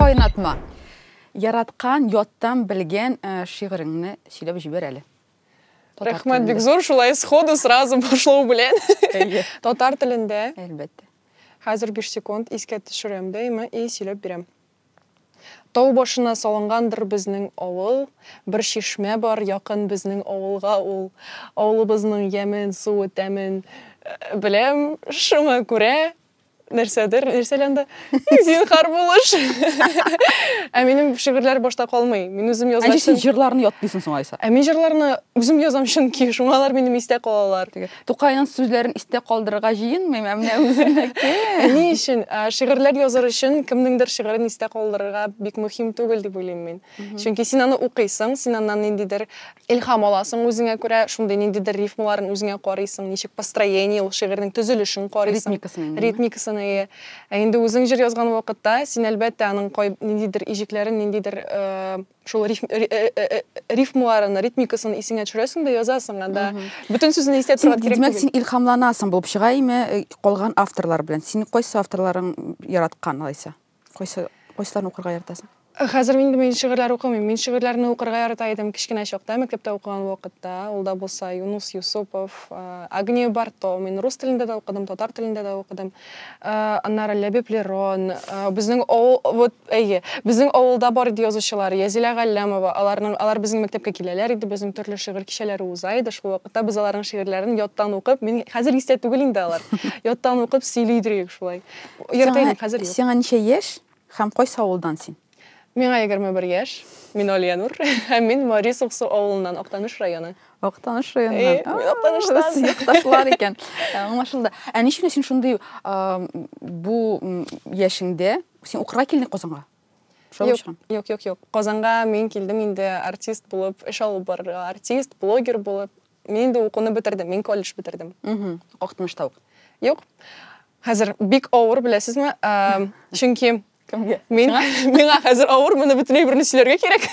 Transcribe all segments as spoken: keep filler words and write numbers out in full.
Кайнатма. Яраткан, яттан білген шиғырыңны сөйлеп жібер әлі. Рахмат, бик зор, шулай сходу сразу пошло белән. Татар телендә. Әлбәттә. Хәзер биш секунд искә төшерәм дә и сөйләп бирәм. Тау башына салынгандыр безнең авыл, бер чишмә бар якын безнең авылга ул. Авылыбызның ямен, суы тәмен беләм, шуңа күрә нәрсәдер, нәрсәләнде? Зинһар булыш. Ә минем шигырьләр башта калмый. Мин үзем язган. Ә син җырларны ятмыйсың соң Айса? Ә мин җырларны үзем язам чөнки шуңалар минем истә калалар. Тукайның сүзләрен истә калдырырга җыенмыйм, ә менә үземнеке. Ни өчен? Шигырьләр язар өчен кемнеңдер шигырен истә калдырырга бик мөһим түгел дип уйлыйм мин. Чөнки син аны укыйсың, син аннан ниндидер илһам аласың үзеңә күрә, шундый ниндидер рифмаларын үзеңә карыйсың, ничек построение ул шигырьнең төзелешен карыйсың, ритмикасын. Инде үзең җыр язган вакытта син әлбәттә аның ниндидер ижекләрен, ниндидер шул рифмаларын, ритмикасын исеңә төшерәсең дә язасың анда. Бөтен сүзне истә торырга кирәк түгел. Димәк, син илһамланасың булып чыга име калган авторлар белән. Син кайсы авторларың яраткан Айса? Кайсы кайсыларны укырга яратасың? Хәзер мин мин шигырьләр укымыйм. Мин шигырьләрне укырга ярата идем кичкенә чакта, мәктәптә укыган вакытта. Ул да булса Юнус Юсупов, Агния Барто. Мин рус телендә дә укыдым, татар телендә дә укыдым. Аннары Ләбиб Лерон. Безнең авыл, вот, әйе, безнең авылда бар иде язучылар. Язила Галләмова. Аларның алар безнең мәктәпкә киләләр иде, безнең төрле шигырь кичәләре уза иде. Шул вакытта без аларның шигырьләрен яттан укып, мин хәзер истә түгел инде алар. Яттан укып сөйли идек шулай. Ярата хәзер. Сиңа ничә яшь һәм кайсы авылдан син? Миңа егерме бер яшь. Мин Алиянур. Һәм мин Марисовсу авылыннан, Актаныш районы. Актаныш районыннан. Мин Актаныштан. Якташлар икән. Аңлашылды. Ә ничек син шундый бу яшеңдә син укырга килдең Казанга? Юк, юк, юк, юк. Казанга мин килдем инде артист булып, эш алып барырга, артист, блогер булып. Мин инде укуны бетердем, мин колледж бетердем. Мм. Актанышта ук. Юк. Хәзер бик авыр беләсезме? Чөнки Мин миңа хәзер авыр, моны бөтенләй берне сөйләргә кирәк.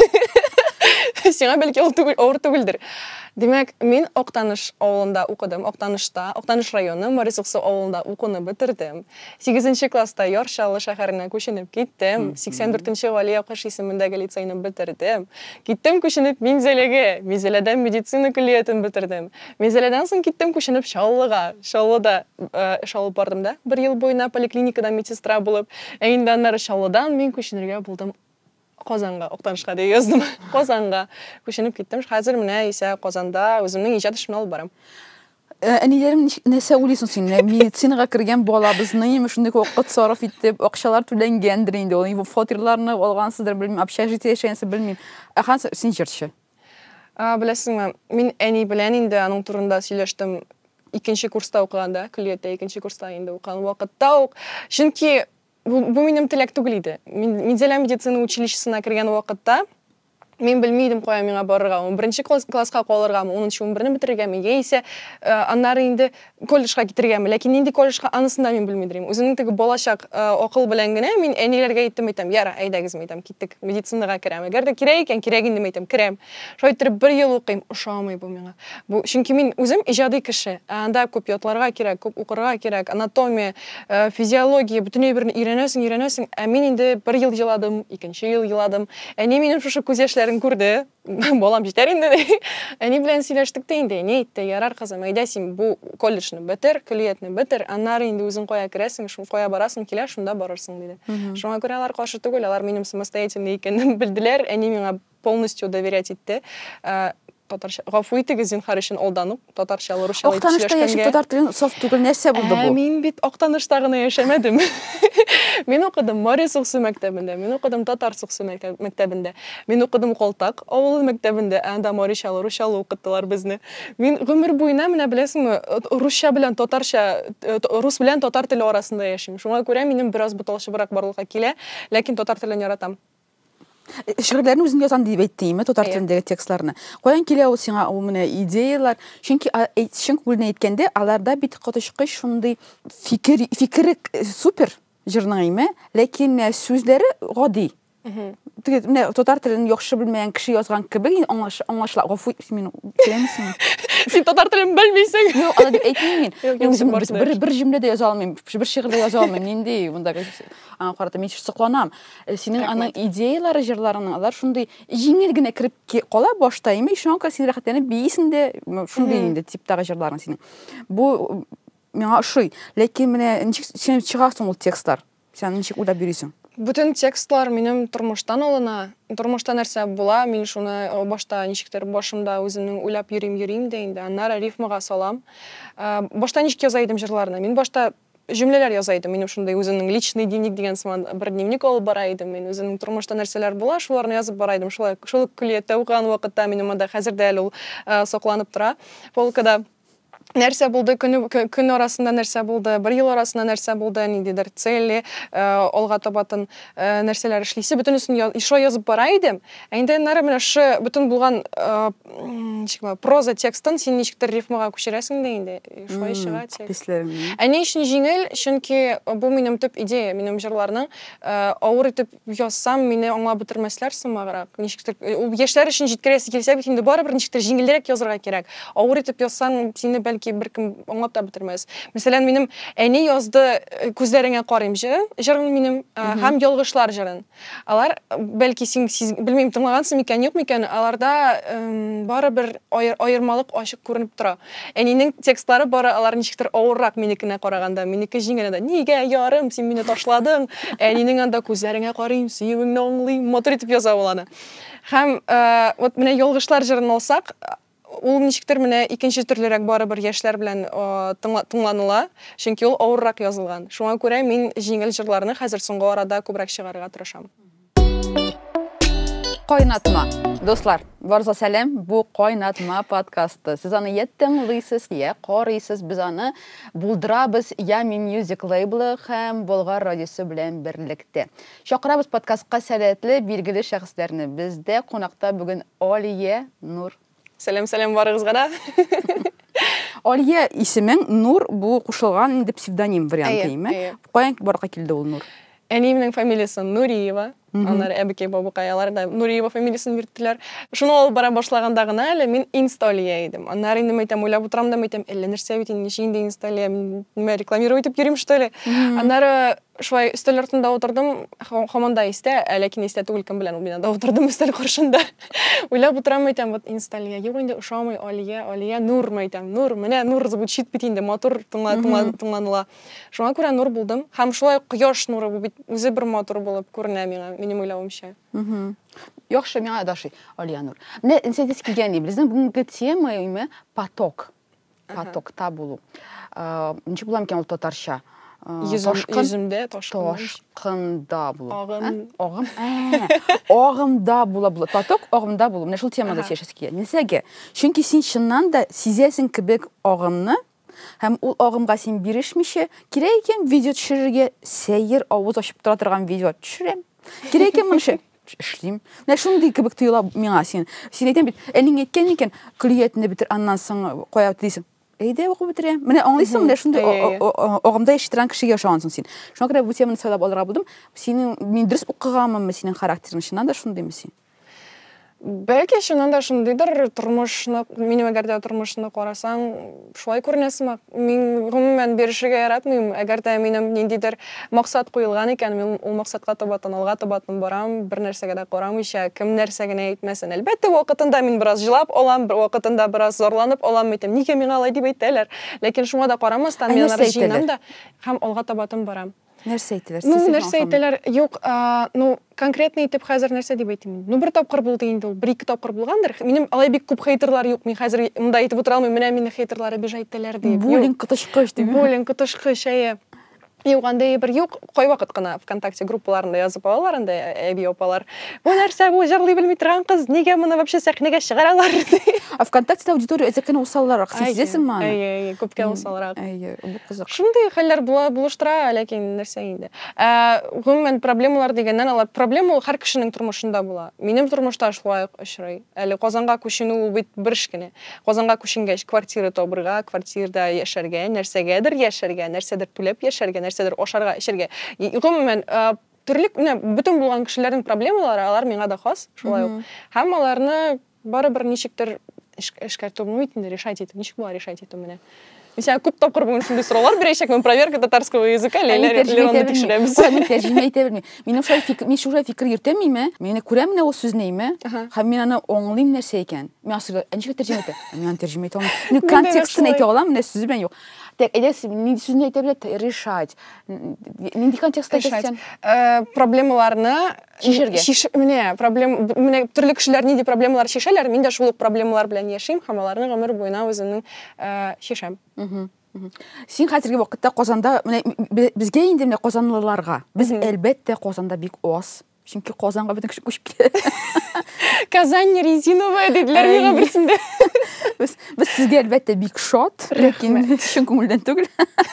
Сиңа бәлки ул түгел, авыр түгелдер. Димәк, мин Актаныш авылында укыдым, Актанышта, Актаныш районы, Марисовсу авылында укуны бетердем. сигезенче класста Яршалы шәһәренә күченеп киттем. сиксән дүртенче Галия Кыш исемендәге лицейны бетердем. Киттем күченеп Минзәләгә, Минзәләдән медицина көллиятын бетердем. Минзәләдән соң киттем күченеп Чаллыга. Чаллыда эш алып бардым да, бер ел буена поликлиникада медсестра булып, инде аннары Чаллыдан мин күченергә булдым Казанга, Актанышка дип яздым. Казанга күченеп киттем. Хәзер менә исә Казанда үземнең иҗат эшемне алып барам. Әниләрем нәрсә уйлыйсың син? Медицинага кергән балабызны шундый вакыт сарыф итеп, акчалар түләнгәндер инде. Ул фатирларны алгансыздыр, белмим, общежитие яшәгәнсез, белмим. Ахан син җырчы. А, беләсеңме, мин әни белән инде аның турында сөйләштем икенче курста укыганда, көллияттә икенче курста инде укыган вакытта ук. Чөнки бу минем теләк түгел иде. Мин Минзәлә медицина училищесына кергән вакытта мин белмидем кая миңа барырга. Беренче класска калыргамы, унынчы унберне бетергәнме, яисә аннары инде колледжга китергәнме, ләкин инде колледжга анысында мин белмидем. Үземнең теге балачак акыл белән генә мин әниләргә әйттем, әйтәм, яра, әйдәгез, әйтәм, киттек, медицинага керәм. Әгәр дә кирәк икән, кирәк инде, әйтәм, керәм. Шулай итеп бер ел укыйм, ошамый бу миңа. Бу чөнки мин үзем иҗади кеше. Анда күп ятларга кирәк, күп укырга кирәк, анатомия, физиология, бөтенләй берне өйрәнәсең, өйрәнәсең. Ә мин инде бер ел еладым, икенче ел еладым. Әни минем шушы күз яшьләрен күрде. Балам җитәр инде. Әни белән сөйләштек тә инде. Әни әйтте, ярар кызым, әйдә син бу колледжны бетер, көллиятны бетер, аннары инде үзең кая керәсең, шул кая барасың килә, шунда барырсың диде. Шуңа күрә алар каршы түгел, алар минем самостоятельный икәнне белделәр. Әни миңа полностью доверять итте. Татарча, гафу итегез, зинһар өчен алданып, татарча, русча итеп сөйләшкәнгә. Актанышта яшәп татар телен саф түгел, нәрсә булды бу? Мин бит Актанышта гына яшәмәдем. Мин укыдым Марисовсу мәктәбендә, мин укыдым Татарсуксу мәктәбендә, мин укыдым Калтак авылы мәктәбендә, анда марича, русча укыттылар безне. Мин гомер буена менә беләсеңме, русча белән татарча, рус белән татар теле арасында яшим. Шуңа күрә минем бераз буталышыбрак барлыкка килә, ләкин татар телен яратам. Шигырьләрне үзең язам дип әйттеңме, татар телендәге текстларны? Каян килә ул сиңа ул менә идеялар? Чөнки чөнки бүлне әйткәндә, аларда бит катышкы шундый фикер, фикере супер җырның име, ләкин сүзләре гади. Тиги менә татар телен яхшы белмәгән кеше язган кебек аңлашыла. Гафу син беләмсең? Син татар телен белмисең. Юк, аны дип әйтмим мин. Бер бер җөмләдә яза алмыйм, бер шигырьдә яза алмыйм. Нинди монда аңа карата мин сокланам. Синең аның идеялары, җырларың, алар шундый җиңел генә кирип кала башта, име шуңа син рәхәтләнеп бийсең дә, шундый инде типтагы җырларың синең. Бу миңа ошый. Ләкин менә ничек син чыгарсың ул текстлар? Син ничек уйлап йөрисең? Бүтән текстлар минем тормыштан алына. Тормышта нәрсә була, мин шуны башта ничектер башымда үземнең уйлап йөрим, йөрим дә инде. Аннары рифмага салам. Башта ничек яза идем җырларны? Мин башта җөмләләр яза идем. Минем шундай үземнең личный дневник дигән сыман бер дневник алып бара идем. Мин үземнең тормышта нәрсәләр була, шуларны язып бара идем. Шулай, шул күлиятта укыган вакытта минем анда хәзер дә әле ул сакланып тора. Полкада нәрсә булды, көн көн арасында нәрсә булды, бер ел арасында нәрсә булды, ниндидер цели, алга табатын нәрсәләр эшлисе, бөтенесен ишо язып бара идем. Инде нары менә шы бөтен булган ничек проза текстын син ничектер рифмага күчерәсең дә инде. Шулай чыга текст. Әни өчен җиңел, чөнки бу минем төп идея, минем җырларның авыр итеп язсам, мине аңлап бетермәсләр сымаграк. Ничектер ул яшьләр өчен җиткерәсе килсә бит инде барыбер ничектер җиңелрәк язырга кирәк. Авыр итеп язсаң, сине бәлки беркем аңлап та бетермәс. Мәсәлән, минем әни язды күзләреңә карыйм җырын минем һәм ялгышлар җырын. Алар бәлки син белмим тыңлагансың микән, юк микән, аларда барыбер аермалык ачык күренеп тора. Әнинең текстлары бары алар ничектер авыррак минекенә караганда, минеке җиңел дә. Нигә ярым, син мине ташладың? Әнинең анда күзләреңә карыйм, сөюеңне аңлыйм, мотор итеп яза ул аны. Һәм вот менә ялгышлар җырын алсак, ул ничектер менә икенче төрлерәк барыбер яшьләр белән тыңланыла, чөнки ул авыррак язылган. Шуңа күрә мин җиңел җырларны хәзер соңгы арада күбрәк чыгарырга тырышам. Кайнатма. Дуслар, барыгызга сәлам. Бу Кайнатма подкасты. Сез аны я тыңлыйсыз, я карыйсыз, без аны булдырабыз Ями Music лейблы һәм Болгар радиосы белән берлектә. Чакырабыз подкастка сәләтле, билгеле шәхесләрне. Бездә кунакта бүген Алия Нур. Сәлам-сәлам барыгызга да. Алия исемең Нур, бу кушылган инде псевдоним варианты име? Каян барга килде ул Нур? Әниемнең фамилиясы Нуриева. Аннары әбекәй бабукайлар да Нуриева фамилиясын йөрттеләр. Шуны алып бара башлаганда гына әле мин Инсталия идем. Аннары инде мәйтәм уйлап утырам да мәйтәм, әллә нәрсә бит инде ничек инде Инсталия, нимә рекламировать итеп йөрим что ли? Аннары шулай өстәл артында утырдым, һаман да истә, ләкин истә түгел кем белән ул бинада утырдым өстәл каршында. Уйлап утырам мәйтәм, вот Инсталия, юк инде ошамый Алия, Алия Нур мәйтәм. Нур, менә Нур звучит бит инде, матур тыңланыла. Шуңа күрә Нур булдым. Һәм шулай кояш нуры бу бит үзе бер матур булып күренә миңа. Минем уйлавымча. Яхшы миңа дашый Алия Нур. Менә инсәдис килгән безнең бүгенге тема име поток. Потокта булу. Ничек була микән ул татарча? Йөземдә ташкын. Ташкында булу. Агым. Агым. Агымда була була. Поток агымда булу. Менә шул темада сөйләшәс килә. Нисәгә? Чөнки син чыннан да сизәсең кебек агымны, һәм ул агымга син бирешмичә, кирәк икән видео төшерергә, сәер авыз ачып тора торган видео төшерәм. Кирәк икән моны эшлим. Менә шундый кебек тоела миңа син. Син әйтәм бит, әнин әйткән икән, клиентны битер, аннан соң кая дисең. Әйдә укып бетерә. Менә аңлыйсың, менә шундый агымда яшәтергән кешегә ышансың син. Шуңа күрә бу теманы сөйләп алырга булдым. Синең мин дөрес укыганмынмы синең характерың чыннан да шундыймы син? Бәлки шуннан да шундыйдыр, тормышны, минем әгәр дә тормышны карасаң, шулай күренәсең. Мин гомумән бирешергә яратмыйм. Әгәр дә минем ниндидер максат куелган икән, мин ул максатка таба алга таба барам, бер нәрсәгә дә карамыйча, кем нәрсә генә әйтмәсен. Әлбәттә, вакытында мин бераз җылап алам, бер вакытында бераз зарланып алам, әйтәм, нигә миңа алай дип әйтәләр. Ләкин шуңа да карамастан мин аларны җыйнам да һәм алга таба барам. Нәрсә әйтәләр? Ну, нәрсә әйтәләр? Юк, ну, конкретно әйтеп хәзер нәрсә дип әйтим. Ну, бер тапкыр булды инде ул, бер ике тапкыр булгандыр. Минем алай бик күп хейтерлар юк. Мин хәзер монда әйтеп утыра алмыйм. Менә мине хейтерлары бижа әйттеләр дип. Булинг кытышкыч дип. Булинг кытышкыч әйе. Юк, андай бер юк, кай вакыт кына ВКонтакте группаларында язып алалар, анда әби апалар. Бу нәрсә, бу җырлый белми торган кыз, нигә моны вообще сәхнәгә чыгаралар? А ВКонтакте аудитория әзәкән усалларак, сизәсеңме аны? Әйе, күпкә усалларак. Әйе, бу кызык. Шундый хәлләр була, булыштыра, ләкин нәрсә инде. Гомумән проблемалар дигәннән алар проблема ул һәр кешенең тормышында була. Минем тормышта шулай очрый. Әле Казанга күченү бит бер эш кенә. Казанга күченгәч квартира табырга, квартирада яшәргә, нәрсәгәдер яшәргә, нәрсәдер түләп яшәргә, нәрсәдер ашарга, эчәргә. Гомумән түрлік менә бүтін булган кешеләрнең проблемалары алар миңа да хас шулай ук һәм аларны барыбер ничектер эшкәртү булмый инде решать итеп ничек була решать итү менә Mesela күп тапкыр бүгін шундай сораулар берешек, мен проверка татарского языка лелераны тикшерәбез. Мен тәрҗемә итә белмим. Минем шулай фикер, мин шулай фикер йөртәмиме? Мен күрәм менә ул сүзнеме? Һәм мин аны аңлыйм нәрсә икән. Мин асырда ничек тәрҗемә итә? Мин аны тәрҗемә итә алмыйм. Мин контекстын әйтә алам, менә сүз белән юк. Так, әйдәсе, ни сүзне әйтә белә решать. Нинди контекстта әйтәсең? Проблемаларны шишергә. Менә проблем, менә төрле кешеләр нинди проблемалар шишәләр, мин дә шул ук проблемалар белән яшим, һәм аларны гомер буена үземнең шишәм. Син хәзерге вакытта Казанда, менә безгә инде менә казанлыларга, без әлбәттә Казанда бик аз. Чөнки Казанга бөтен кеше күчеп китә. Казань резиновая диделәр миңа берсендә. Без без сезгә әлбәттә бик шат, ләкин чын күңелдән түгел.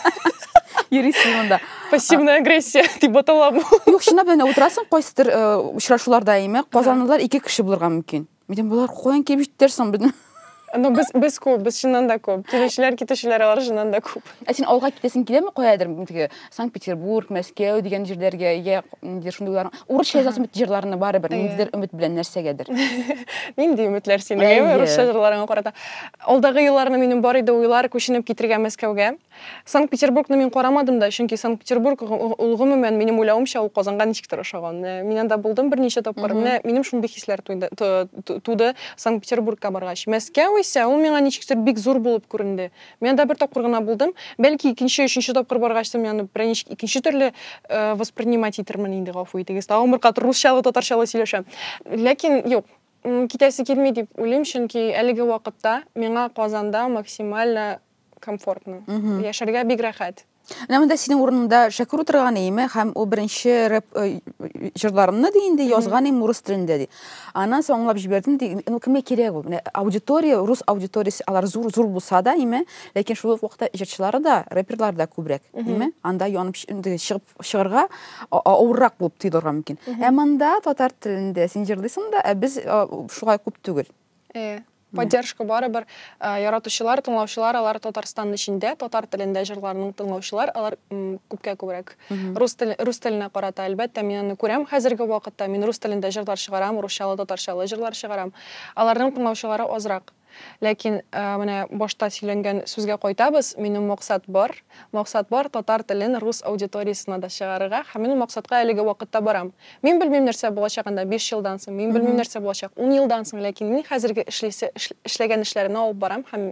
Йөрисең монда. Пассивная агрессия дип атала бу. Юк, шуна белән утырасың, кайсыдыр очрашуларда име, Казанлылар ике кеше булырга мөмкин. Мен булар каян килеп җиттер соң безнең? Но без без күп, без шуннан да күп. Килүчеләр, китүчеләр алар шуннан да күп. Ә син алга китәсең киләме каядыр? Теге Санкт-Петербург, Мәскәү дигән җирләргә, я инде шундыйлар. Урысча язасың бит җирларны барыбер, ниндидер өмет белән нәрсәгәдер. Нинди өметләр синең урысча җирларыңа карата? Алдагы елларны минем бар иде уйлар күченеп китергә Мәскәүгә. Санкт-Петербургны мин карамадым да, чөнки Санкт-Петербург ул гомумән минем уйлавымча ул Казанга ничектер ошаган. Мин анда булдым берничә тапкыр. Минем шундый хисләр туды Санкт-Петербургка баргач. Мәскәү исә ул миңа ничектер бик зур булып күренде. Мен дә бер тапкыр гына булдым. Бәлки икенче, өченче тапкыр баргач мин аны берничә икенче төрле воспринимать итермен инде гафу итегез. Тагын бер кат русчалы, татарчалы сөйләшәм. Ләкин юк, китәсе килми дип уйлыйм, чөнки әлеге вакытта миңа Казанда максимально комфортно. Яшәргә бик рәхәт. Менә монда синең урынында Шакир утырган име, һәм ул беренче рэп җырларымны ди инде язган име рус телендә ди. Аннан соң аңлап җибәрдем ди, ну кемгә кирәк ул? Менә аудитория, рус аудиториясе алар зур зур булса да име, ләкин шул вакытта җырчылары да, рэперлар да күбрәк, име? Анда янып чыгып чыгарга авыррак булып тоелырга мөмкин. Ә монда татар телендә син җырлыйсың да, ә без шулай күп түгел. Э Поддержка барыбер яратучылар, тыңлаучылар, алар Татарстан эчендә, татар телендә җырларның тыңлаучылар, алар күпкә күбрәк. Рус теле, рус теленә карата әлбәттә мин аны күрәм. Хәзерге вакытта мин рус телендә җырлар чыгарам, русчалы, татарчалы җырлар чыгарам. Аларның тыңлаучылары азрак. Ләкин менә башта сөйләнгән сүзгә кайтабыз, минем максат бар. Максат бар татар телен рус аудиториясына да чыгарырга, һәм мин максатка әлеге вакытта барам. Мин белмим нәрсә булачагында биш елдан соң, мин белмим нәрсә булачак ун елдан соң, ләкин мин хәзерге эшләсе эшләгән эшләремне алып барам һәм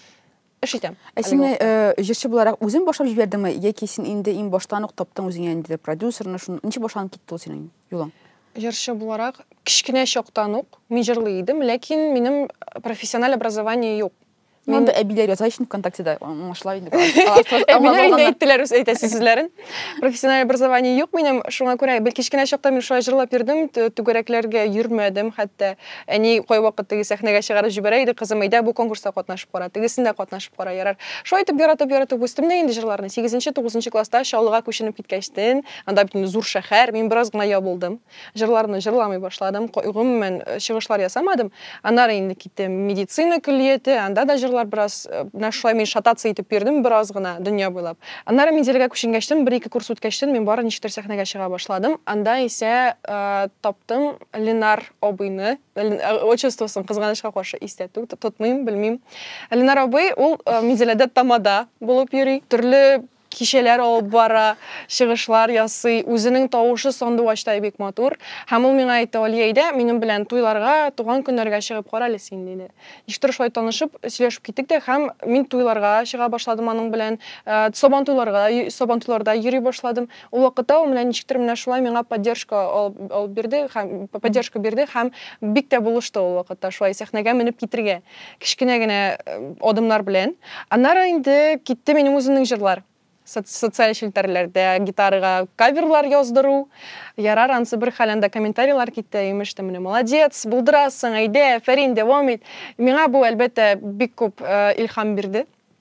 эш итәм. Ә син җырчы буларак үзең башлап җибәрдеңме, яки син инде иң баштан ук таптың үзеңә инде продюсерны, шуны ничек башланып китте ул синең юлың? Җырчы буларак кичкенә чактан ук мин җырлый идем, ләкин минем профессиональ образование юк. Мен дә әбиләр язайчын ВКонтактеда, аңлашыла инде. Әбиләр инде әйттеләр үз әйтәсе сүзләрен. Профессиональ образование юк минем, шуңа күрә бер кичкенә чакта мин шулай җырлап йөрдем, түгәрәкләргә йөрмәдем, хәтта әни кай вакыт теге сәхнәгә чыгарып җибәрә иде, кызым әйдә бу конкурста катнашып кара, тегесендә катнашып кара, ярар. Шулай итеп яратып яратып үстем дә инде җырларны. сигезенче тугызынчы класста Чаллыга күченеп киткәчтен, анда бит зур шәһәр, мин бераз гына ябылдым. Җырларны җырламый башладым, гомумән чыгышлар ясамадым. Аннары инде киттем медицина көллияте, анда да җырлар бераз нашлай мин шататься итеп бирдем бераз гына дөнья буйлап. Аннары мин җиргә күченгәчтен, бер-ике курс үткәчтен мин бары ничектер сәхнәгә чыга башладым. Анда исә таптым Ленар абыйны, отчествосын кызганычка каршы истә тотмыйм, белмим. Ленар абый ул Мизеләдә тамада булып йөри, төрле кичәләр алып бара, чыгышлар ясый, үзенең тавышы сандуачтай бик матур. Һәм ул миңа әйтте, "Алия, минем белән туйларга, туган көннәргә чыгып кара әле син", диде. Ничектер шулай танышып, сөйләшеп киттек дә, һәм мин туйларга чыга башладым аның белән, сабан туйларга, сабан туйларда йөри башладым. Ул вакытта ул менә ничектер менә шулай миңа поддержка алып бирде, һәм поддержка бирде, һәм бик тә булышты ул вакытта шулай сәхнәгә менеп китергә. Кичкенә генә адымнар белән. Аннары инде китте минем үземнең җырлар. Социаль челтәрләрдә гитарага каверлар яздыру, ярар ансы бер хәлендә комментарийлар китте, имештә менә молодец, булдырасың, әйдә, фәрин дәвам ит. Миңа бу әлбәттә бик күп илһам бирде.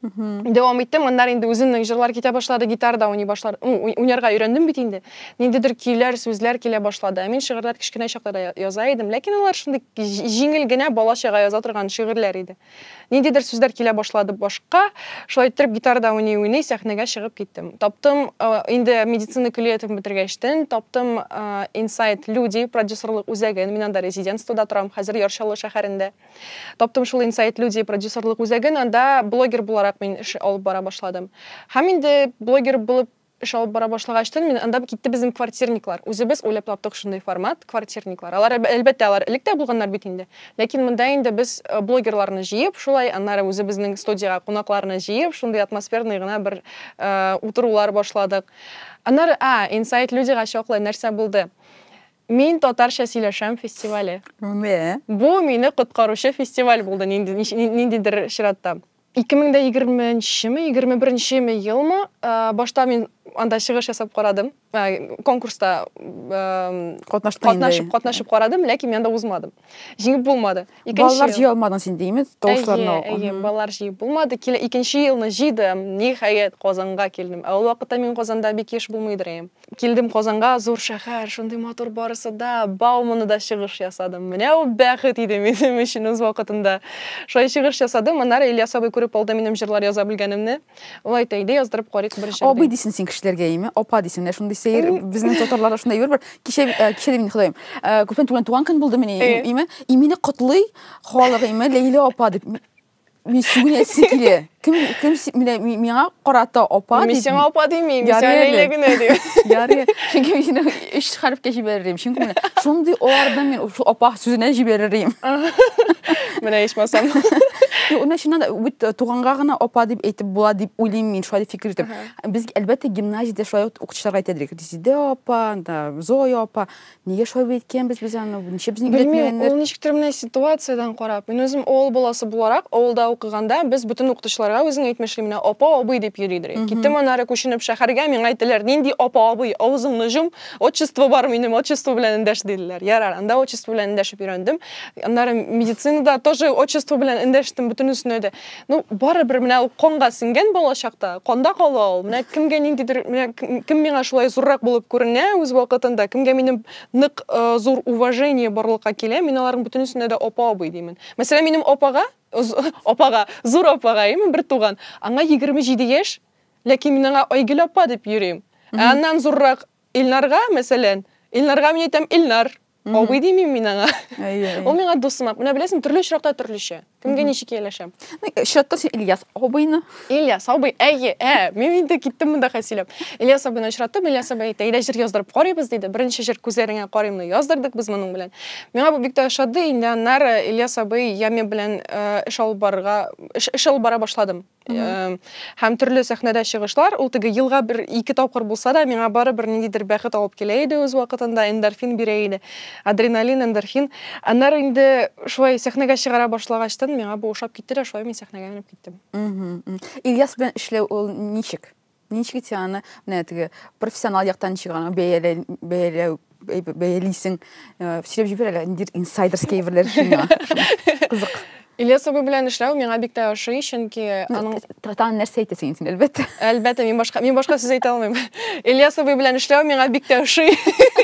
Devam ettim. Onlar indi үземнең җырлар китә башлады, гитарда уйный башлады. Уйнарга өйрәндем бит инде. Ниндидер көйләр, сүзләр килә башлады. Мин шигырьләр кичкенә чакта яза идем, ләкин алар шундый җиңел генә балачага яза торган шигырьләр иде. Ниндидер сүзләр килә башлады башка. Шулай итеп гитарда уйный уйный сәхнәгә чыгып киттем. Таптым инде медицина көллиятен бетергәчтен, таптым Inside Люди продюсерлык үзәген. Мин анда резидентствода торам, хәзер Яршалы шәһәрендә. Таптым шул Inside Люди продюсерлык үзәген, анда блогер буларак мин эш алып бара башладым. Һәм инде блогер булып эш алып бара башлагачтан мин анда китте безнең квартирниклар. Үзебез уйлап таптык шундый формат квартирниклар. Алар әлбәттә алар электә булганнар бит инде. Ләкин монда инде без блогерларны җыеп, шулай аннары үзебезнең студияга кунакларны җыеп, шундый атмосферный гына бер утырулар башладык. Аннары а Inside Людига чаклы нәрсә булды. Мин татарча сөйләшәм фестивале. Бу мине коткаручы фестиваль булды ниндидер чиратта. ике мең егерменче егерме беренче елмы башта мин анда чыгыш ясап карадым. Конкурста катнашып катнашып карадым, ләкин мен анда узмадым. Җиңеп булмады. Балалар җыя алмадың син димме? Тавышларны. Әйе, балалар җыеп булмады. Икенче елны җыйдым. Ниһаять Казанга килдем. Ул вакытта мин Казанда бик еш булмыйдыр идем. Килдем Казанга, зур шәһәр, шундый матур барысы да, Бауманны да чыгыш ясадым. Менә ул бәхет иде минем өчен үз вакытында. Шулай чыгыш ясадым. Аннары Ильяс абый күреп алды минем җырлар яза белгәнемне. Ул әйтә иде, яздырып карыйк бер җырды. Абый дисен син кешеләргә име? Апа дисен, шундый сәер безнең татарларда шундай бер кичә кичә мин Ходаем. Күптән түгел туган көн булды мине име? Имине котлый, халык име Лейла апа дип. Мин сүгенәсе килә. Кем кем миңа карата апа дип. Мин сиңа апа димим, син Лейла генә дип. Ярый. Чөнки мин өч хәрефкә җибәрерим. Чөнки менә шундый алардан мин шу апа сүзенә җибәрерим. Менә ичмасам. Уна шунда бит туганга гына апа дип әйтеп була дип уйлыйм мин, шулай фикер итәм. Без әлбәттә гимназиядә шулай укытучыларга әйтәдек. Дисиде апа, да, Зоя апа. Нигә шулай әйткән без без аны? Ничә безне белмәгәннәр? Ул ничектер менә ситуациядән карап. Мин үзем авыл баласы буларак, авылда укыганда без бөтен укытучыларга үзең әйтмешли менә апа, абый дип йөридер. Киттем аннары күченеп шәһәргә, мин әйттеләр, нинди апа, абый, авызыңны җум, отчество бар минем, отчество белән эндәш диделәр. Ярар, анда отчество белән эндәшеп йөрәндем. Аннары медицинада тоже отчество белән эндәштем бөтенесенә дә. Ну, барыбер менә ул канга сиңгән балачакта, канда кала ул. Менә кемгә ниндидер, менә кем миңа шулай зуррак булып күренә үз вакытында, кемгә минем нык зур уважение барлыкка килә, мин аларның бөтенесенә дә апа, абый димин. Мәсәлән, минем апага, апага, зур апага, име бер туган, аңа егерме җиде яшь, ләкин мин аңа Айгөл апа дип йөрим. Аннан зуррак Илнарга, мәсәлән, Илнарга мин әйтәм Илнар. Абый димим мин аңа. Ул миңа дусым. Менә беләсең, төрле очракта төрлечә. Кемгә ничек яшәшәм. Шатта син Ильяс абыйны. Ильяс абый, әйе, ә, мин инде киттем монда хәсиләп. Ильяс абыйны очраттым, Ильяс абый әйтә, "Әйдә җыр яздырып карыйбыз" диде. Беренче җыр күзләреңә карыймны яздырдык без моның белән. Миңа бу бик тә ошады. Инде аннары Ильяс абый яме белән эш алып барырга, эш алып бара башладым. Һәм төрле сәхнәдә чыгышлар, ул теге елга бер ике тапкыр булса да, миңа бары бер ниндидер бәхет алып килә иде үз вакытында, эндорфин бирә иде. Адреналин, эндорфин. Аннары инде шулай сәхнәгә чыгара башлагачтан миңа бу ошап китте дә, шулай мин сәхнәгә менеп киттем. Ильяс белән эшләү ул ничек? Ничек тияны, менә теге профессионал яктан чыган, бәяле, бәяле, бәялисең, сөйләп җибәрәләр, ниндидер инсайдерские верләр шуңа. Кызык. Ильяс абый белән эшләү миңа бик тә ошый, чөнки аның тан нәрсә әйтәсең син, әлбәттә. Әлбәттә, мин башка, мин башка сүз әйтә алмыйм. Ильяс абый белән эшләү миңа бик тә ошый.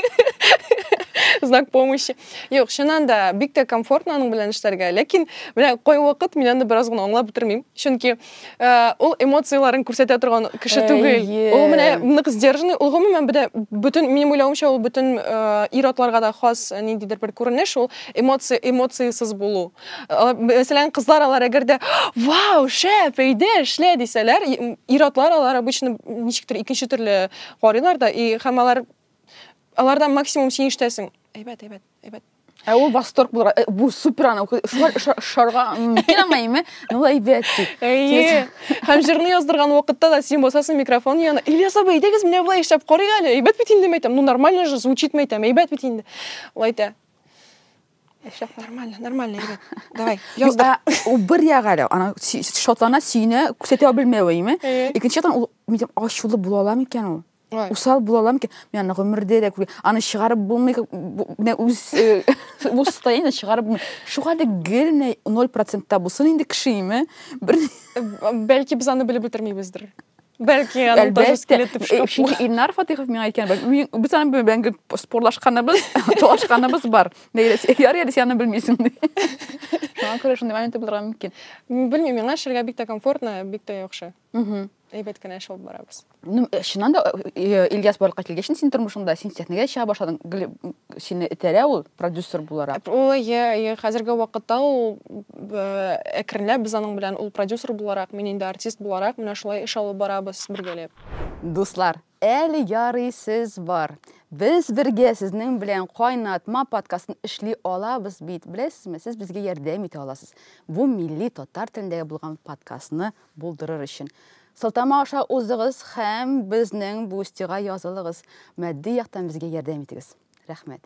Знак помощи. Юк, чыннан да бик тә комфортно аның белән эшләргә, ләкин менә кай вакыт мин аны бераз гына аңлап бетермим. Чөнки ул эмоцияларын күрсәтә торган кеше түгел. Ул менә нык сдержанный, ул гомумән бедә бөтен минем уйлавымча ул бөтен ир-атларга да хас ниндидер бер күренеш, ул эмоция эмоциясыз булу. Мәсәлән, кызлар алар әгәр дә "Вау, шәп, әйдә, эшлә" дисәләр, ир-атлар алар обычно ничектер икенче төрле карыйлар да, и һәм алар алардан максимум син ишетәсең. Әйбәт, әйбәт, әйбәт. Ә ул восторг булыр. Бу супер аны шарга кирамаймы? Ну әйбәт. Әйе. Һәм җырны яздырган вакытта да син басасың микрофон янына. Ильяс абый, әйдәгез, менә булай эшләп карыйк әле. Әйбәт бит инде мәйтәм. Ну нормально же звучит мәйтәм. Әйбәт бит инде. Ул әйтә. Эшләп нормально, нормально, әйбәт. Давай, яздыр. Ул бер ягы әле. Ана шатлана сине күрсәтә белмәвеме? Икенче яктан ул мин ачулы була аламы икән ул? Усал була аламы икән? Мин аны гомердә дә аны чыгарып булмый, менә үз Бу состояние чыгарып, шуга да гел ноль процентта булсын инде кишиме? Бер Бәлки без аны белеп бетермибездер. Бәлки аның тажы скелеты пешкәп. Чөнки Илнар Фатихов миңа әйткән, без аны белән спорлашканыбыз, талашканыбыз бар. Ярый әле син аны белмисең. Шуңа күрә шундый моменты булырга мөмкин. Белмим, миңа эшләргә бик тә комфортно, бик тә яхшы. Мгм. Әйбәт кенә эш алып барабыз. Ну, чыннан да Ильяс барлыкка килгәч, син тормышыңда син сәхнәгә чыга башладың. Сине этәрә ул продюсер буларак. Ул я, я хәзерге вакытта ул әкренләп без аның белән ул продюсер буларак, мин инде артист буларак, менә шулай эш алып барабыз бергәләп. Дуслар, әле ярый сез бар. Без бергә сезнең белән кайнатма подкастын эшли алабыз бит. Беләсезме, сез безгә ярдәм итә аласыз. Бу милли татар телендәге булган подкастны булдырыр өчен. Сылтама аша узыгыз һәм безнең бу стига язылыгыз. Матди яктан безгә ярдәм итегез. Рәхмәт.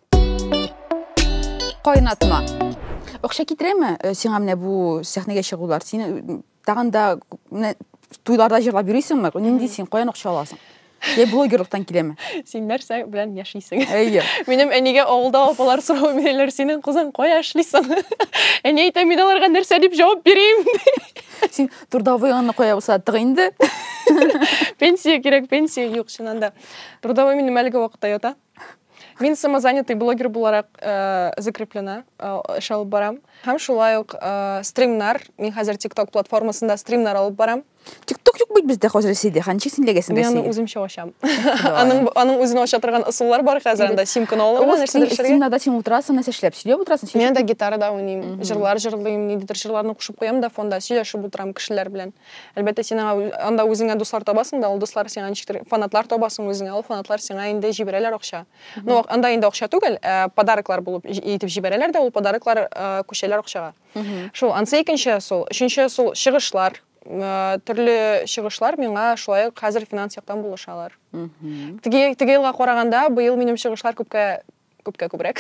Кайнатма. Акча китерәме сиңа менә бу сәхнәгә чыгулар? Син тагын да туйларда җырлап йөрисеңме? Нинди син каян акча аласың? Я блогерлыктан киләме? Син нәрсә белән яшисең? Әйе. Минем әнигә авылда апалар сорау бирәләр, синең кызың кая эшлисең? Әни әйтә, мин аларга нәрсә дип җавап бирим? Син трудовой аны кая булса тыгынды. Пенсия кирәк, пенсия юк чыннан да. Трудовой минем әлеге вакытта ята. Мин самозанятый блогер буларак закреплена, эш алып барам. Һәм шулай ук стримнар, мин хәзер TikTok платформасында стримнар алып барам. TikTok юк бит бездә хәзер сиде. Ханчы син легәсен Мин аны үзем чыгачам. Аның аның үзен ача торган ысуллар бар хәзер анда симканы алып нәрсәдер эшләргә. Стримнада син утырасың, нәрсә эшләп, сөйләп утырасың. Мен дә гитарада уйныйм, җырлар җырлыйм, ниндидер җырларны кушып куям да фонда сөйләшеп утырам кешеләр белән. Әлбәттә син анда үзеңә дуслар табасың да, ул дуслар сиңа ничектер фанатлар табасың үзеңә, ул фанатлар сиңа инде җибәрәләр акча. Ну, анда инде акча түгел, подароклар булып итеп җибәрәләр дә, ул подароклар күчәләр акчага. Шул ансы икенче сул, өченче сул чыгышлар, төрле чыгышлар миңа шулай хәзер финанс яктан булышалар. Теге теге елга караганда быел минем чыгышлар күпкә күпкә күбрәк.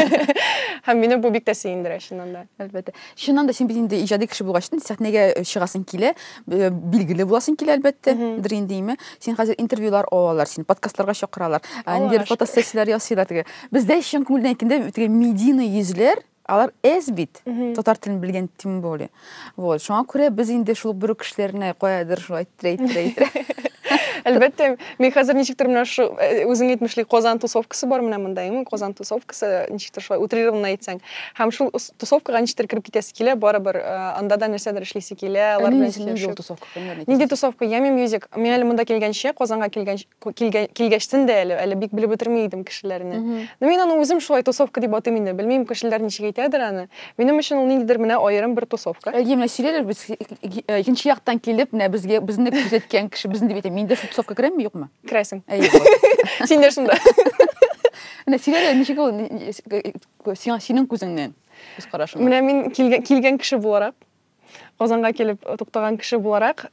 Һәм мине бу бик тә сөендерә чыннан да. Әлбәттә. Чыннан да син бит инде иҗади кеше булгач, сәхнәгә чыгасың килә, билгеле буласың килә әлбәттә. Дир индеме? Син хәзер интервьюлар алалар, син подкастларга чакыралар. Инде фотосессиялар ясыйлар теге. Бездә чын күңелдән әйткәндә теге медийный йөзләр алар эз бит. Татар телен белгән тем более. Вот, шуңа күрә без инде шул бер кешеләрне каядыр шулай трейт-трейт. Әлбәттә, мин хәзер ничектер менә шу үзең әйтмешли Казан тусовкасы бар менә монда, именно Казан тусовкасы ничектер шулай утрированно әйтсәң. Һәм шул тусовкага ничектер кирип китәсе килә, барыбер анда да нәрсәдер эшлисе килә, алар белән сөйләшеп. Нинди тусовка? Ями Music. Мин әле монда килгәнче, Казанга килгән килгәчтен дә әле әле бик белеп бетерми идем кешеләрне. Но мин аны үзем шулай тусовка дип атыйм инде. Белмим кешеләр ничек әйтәдер аны. Минем өчен ул ниндидер менә аерым бер тусовка. Әйе, менә сөйләләр без икенче яктан килеп, менә безгә безне күзәткән кеше безне дип әйтә. Мин дә тусовка керәмме, юкмы? Керәсең. Әйе. Син дә шунда. Менә сөйләләр ничек ул синең күзеңнән күз карашың. Менә мин килгән кеше буларак, Казанга килеп туктаган кеше буларак,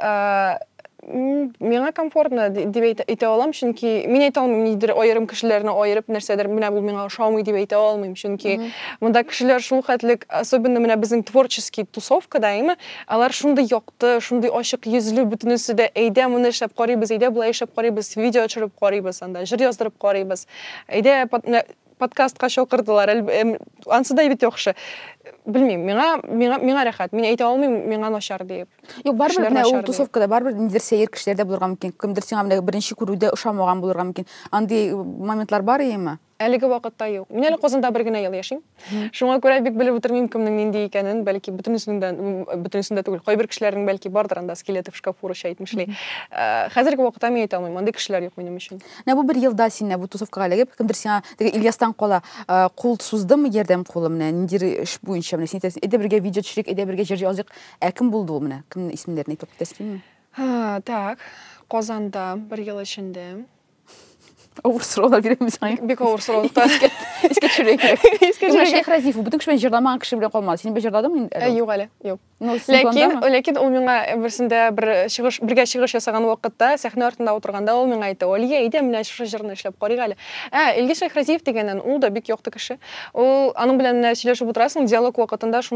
миңа комфортно дип әйтә алам, чөнки мин әйтә алмыйм нидер аерым кешеләрне аерып нәрсәдер менә бу миңа ошамый дип әйтә алмыйм, чөнки монда кешеләр шул хәтлек, особенно менә безнең творческий тусовкада, именно алар шундый якты, шундый ачык йөзле, бөтенесе дә әйдә моны эшләп карыйбыз, әйдә булай эшләп карыйбыз, видео төшереп карыйбыз анда, җыр яздырып карыйбыз. Әйдә подкастка чакырдылар, ансы да бит яхшы. Белмим, миңа миңа миңа рәхәт. Мин әйтә алмыйм, миңа начар дип. Юк, барбер менә ул тусовкада барбер ниндидер сәер кешеләрдә булырга мөмкин. Кемдер сиңа менә беренче күрүдә ошамаган булырга мөмкин. Андый моментлар бар иеме? Әлеге вакытта юк. Мин әле Казанда бер генә ел яшим. Шуңа күрә бик белеп утырмыйм кемнең нинди икәнен, бәлки бөтенесендә бөтенесендә түгел. Кайбер кешеләрнең бәлки бардыр анда скелеты в шкафу рөчә әйтмешли. Хәзерге вакытта мин әйтә алмыйм, андый кешеләр юк минем өчен. Менә бу бер елда син бу тусовкага элегеп, кемдер сиңа теге Ильястан кала кул суздымы, ярдәм кулы менә ниндидер эш буенча менә син әйтәсең, бергә видео төшерик, әйдә бергә җыр языйк. Ә кем булды ул менә? Кемнең исемнәрен әйтеп тәсбихме? Ха, так. Казанда бер ел эчендә. Авыр сораулар бирәм сиңа. Бик авыр сорау. Искә төшерик. Искә төшерик. Шейх Разифов, бүтән кеше җырламаган кеше белән калмады. Син бер җырладыңмы инде? Юк әле, юк. Ләкин, ләкин ул миңа берсендә бер чыгыш, бергә чыгыш ясаган вакытта, сәхнә артында утырганда ул миңа әйтте: "Алия, әйдә менә шушы җырны эшләп карыйк әле." Ә, Илгиз Шейх Разифов дигәннән, ул да бик якты кеше. Ул аның белән сөйләшеп утырасың, диалог вакытында шундый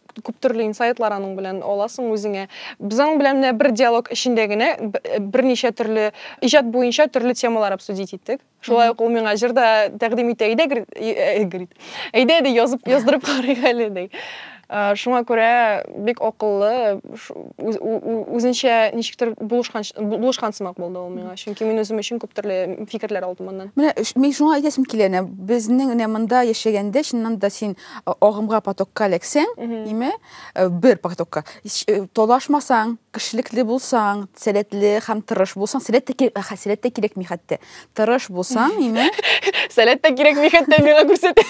күп төрле инсайтлар аның белән аласың үзеңә. Без аның белән менә бер диалог эчендә генә берничә төрле иҗат буенча төрле темалар обсудить иттек. Шулай ук ул миңа җырда тәкъдим итә, әйдә, әйдә ди язып яздырып карыйк әле ди. Шуңа күрә бик акыллы, үзенчә ничектер булышкан булышкан сымак булды ул миңа. Чөнки мин үзем өчен күп төрле фикерләр алдым моннан. Менә мин шуңа әйтәсем килә, безнең менә монда яшәгәндә, шуннан да син агымга потокка эләксәң, име, бер потокка. Толашмасаң, кешелекле булсаң, сәләтле һәм тырыш булсаң, сәләт тә сәләт тә кирәкми хәтта. Тырыш булсаң, име, сәләт тә кирәкми хәтта миңа күрсәт.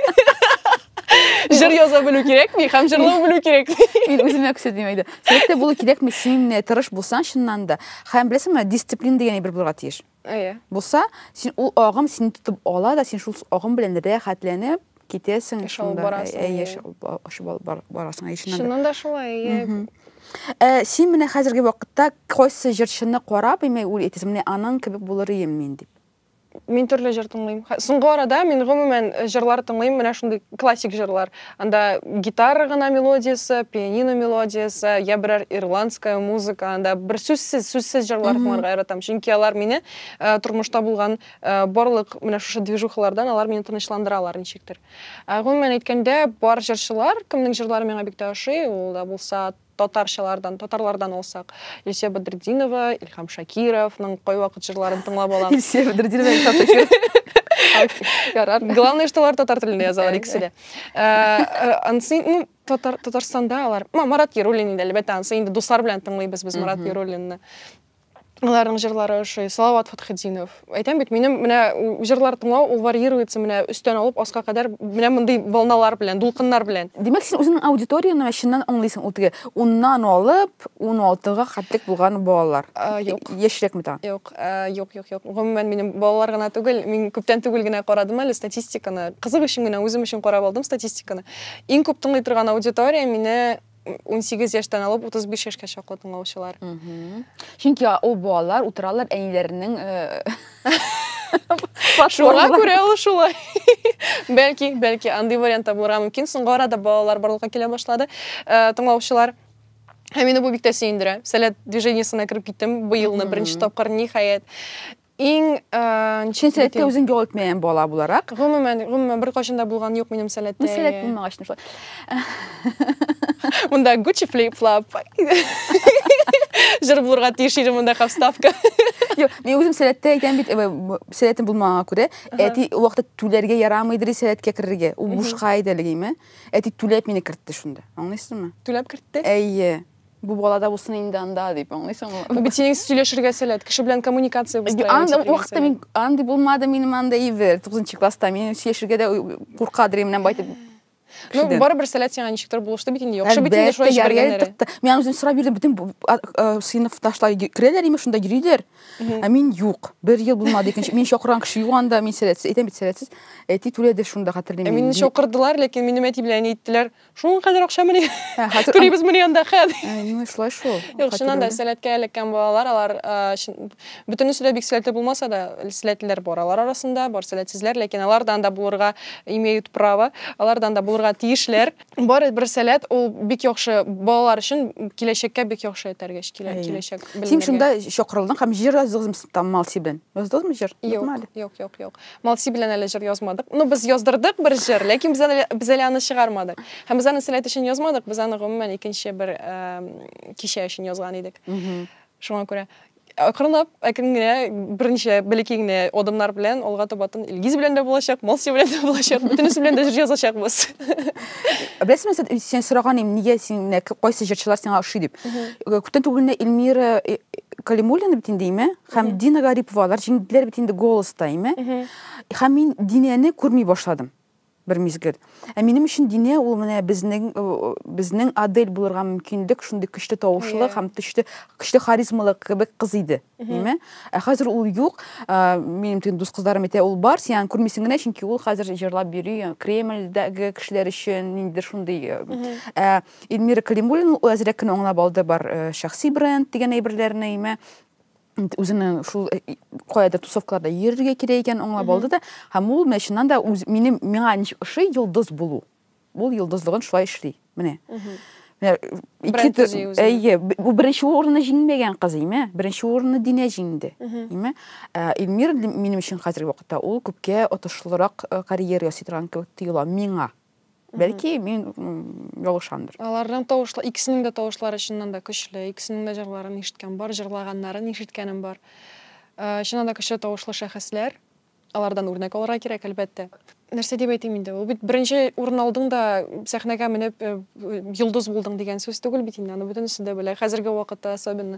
Жыр яза белү кирәкми, һәм җырлау белү кирәкми. Мин үземә күрсәтим әйдә. Сәләттә булу кирәкми, син тырыш булсаң, шуннан да. Һәм беләсеңме, дисциплина дигән бер булырга тиеш. Әйе. Булса, син ул агым сине тотып ала да, син шул агым белән рәхәтләнеп китәсең шунда. Әйе, шул барасың шуннан. Шуннан да шулай. Син менә хәзерге вакытта кайсы җырчыны карап, име ул әйтәсең, менә аның кебек булыр идем мин дип. Мин төрле җыр тыңлыйм. Соңгы арада мин гомумән җырлар тыңлыйм, менә шундый классик җырлар. Анда гитара гына мелодиясе, пианино мелодиясе, я берәр ирландская музыка, анда бер сүзсез, сүзсез җырлар тыңларга яратам. Чөнки алар мине тормышта булган барлык менә шушы движухалардан алар мине тынычландыралар ничектер. Гомумән әйткәндә, бар җырчылар, кемнең җырлары миңа бик тә ошый, ул да булса татарчалардан, татарлардан алсак, Илсия Бадретдинова, Илхам Шакировның кай вакыт җырларын тыңлап алам. Илсия Бадретдинова, Илхам Шакиров. Ярар. Главное, что алар татар телендә язалар икесе дә. Ансы, ну, татар Татарстанда алар, Марат Яруллин инде, әлбәттә, ансы инде дуслар белән тыңлыйбыз без Марат Яруллинны. Аларның җырлары ошый, Салават Фатхетдинов. Әйтәм бит, минем менә җырлар тыңлау, ул варьируется менә өстән алып аска кадәр менә мондый волналар белән, дулкыннар белән. Димәк, син үзеңнең аудиторияны мәченнән аңлыйсың, ул теге уннан алып ун алтыга хәтлек булган балалар. Юк. Яшьрәкме тагын? Юк, юк, юк, юк. Гомумән минем балалар гына түгел, мин күптән түгел генә карадым әле статистиканы. Кызык өчен генә үзем өчен карап алдым статистиканы. Иң күп тыңлый торган аудитория мине ун сигез яшьтән алып утыз биш яшькә чаклы тыңлаучылар. Чөнки ул балалар утыралар әниләренең Шуңа күрә ул шулай. Бәлки, бәлки андый вариант булырга мөмкин. Соңгы арада балалар барлыкка килә башлады. Тыңлаучылар. Һәм мине бу бик тә сөендерә. Сәләт движениесына кереп киттем бу елны беренче тапкыр ниһаять. Иң сәләттә үзең ял итмәгән бала буларак. Гомумән, гомумән бер кашында булган юк минем сәләттә. Сәләт булмагачны шулай. Монда Gucci flip-flop. Җыр булырга тиеш иде монда вставка. Юк, мин үзем сәләттә әйтәм бит, сәләтем булмаган күрә, әти вакытта түләргә ярамыйдыр сәләткә керергә. Ул бушка иделегеме? Әти түләп мине кертте шунда. Аңлыйсызмы? Түләп кертте? Әйе. Бу балада булсын инде анда дип, аңлыйсыңмы? Бу бит синең сөйләшергә сәләт, кеше белән коммуникация выстраивать. Анда вакытта мин анда булмады минем анда ивер, тугызынчы класста мин сөйләшергә дә куркадыр менән байтып. Ну, барыбер сәләт сиңа ничектер булышты бит инде. Яхшы бит инде шулай җибәргәннәр. Мин үзем сорап бирдем, бөтен сыйныфташлар керәләр име шунда йөриләр. Ә мин юк. Бер ел булмады икенче. Мин чакырган кеше юк анда, мин сәләтсез, әйтәм бит сәләтсез. Әти түләде шунда хәтерлим. Мин чакырдылар, ләкин минем әти белән әйттеләр, шуңа кадәр акча менә. Түлибез менә анда хәд. Ну, шулай шул. Юк, шуннан да сәләткә эләккән балалар, алар бөтенесе дә бик сәләтле булмаса да, сәләтлеләр бар алар арасында, бар сәләтсезләр, ләкин алардан да булырга имеют право, алардан да булырга тиешләр. Бар бер сәләт, ул бик яхшы балалар өчен киләчәккә бик яхшы этәргә киләчәк белемнәргә. Син шунда чакырылдың һәм җыр яздыңмы там Малси белән? Яздыңмы җыр? Юк, юк, юк, юк. Малси белән әле җыр язмадык. Ну, без яздырдык бер җыр, ләкин без аны без әле аны чыгармадык. Һәм без аны сәләт өчен язмадык, без аны гомумән икенче бер кичә өчен язган идек. Шуңа күрә акрынлап, әкрен генә берничә бәләкәй генә адымнар белән алга табатын Илгиз белән дә булачак, Малси белән дә булачак, бөтенесе белән дә җыр язачакбыз. Беләсезме, син сораганым, нигә син кайсы җырчылар сиңа ошый дип. Күптән түгел Эльмира Калимуллина бит инде име, һәм Дина Гариповалар җиңделәр бит инде голоста име. Һәм мин Динәне күрми башладым. Бер мизгел. Ә минем өчен Динә ул менә безнең безнең Адель булырга мөмкинлек, шундый көчле тавышлы һәм көчле көчле харизмалы кебек кыз иде, име? Ә хәзер ул юк. Минем тен дус кызларым әйтә, ул бар, син күрмисең генә, чөнки ул хәзер җырлап йөри, Кремльдәге кешеләр өчен инде шундый. Ә Эльмира Калимуллина ул әзрәк кенә аңлап алды, бар шәхси бренд дигән әйберләрне, име? Үзенең шул кайда тусовкаларда йөрергә кирәк икән аңлап алды да, һәм ул мәченнән дә минем миңа ошый йолдыз булу. ул йолдызлыгын шулай эшли. Менә. Бренд төзи үзе. Әйе, бу беренче урынны җиңмәгән кыз име? Беренче урынны Динә җиңде. Име? Илмир минем өчен хәзерге вакытта ул күпкә отышлырак карьера ясый торган кебек тоела миңа. Бәлки мин ялгышамдыр. Аларның тавышлары, икесенең дә тавышлары чыннан да көчле, икесенең дә җырларын ишеткән бар, җырлаганнарын ишеткәнем бар. Чыннан да көчле тавышлы шәхесләр. Алардан үрнәк алырга кирәк, әлбәттә. Нәрсә дип әйтим инде? Ул бит беренче урын алдың да сәхнәгә менеп йолдыз булдың дигән сүз түгел бит инде. Аны бөтенесе дә белә. Хәзерге вакытта особенно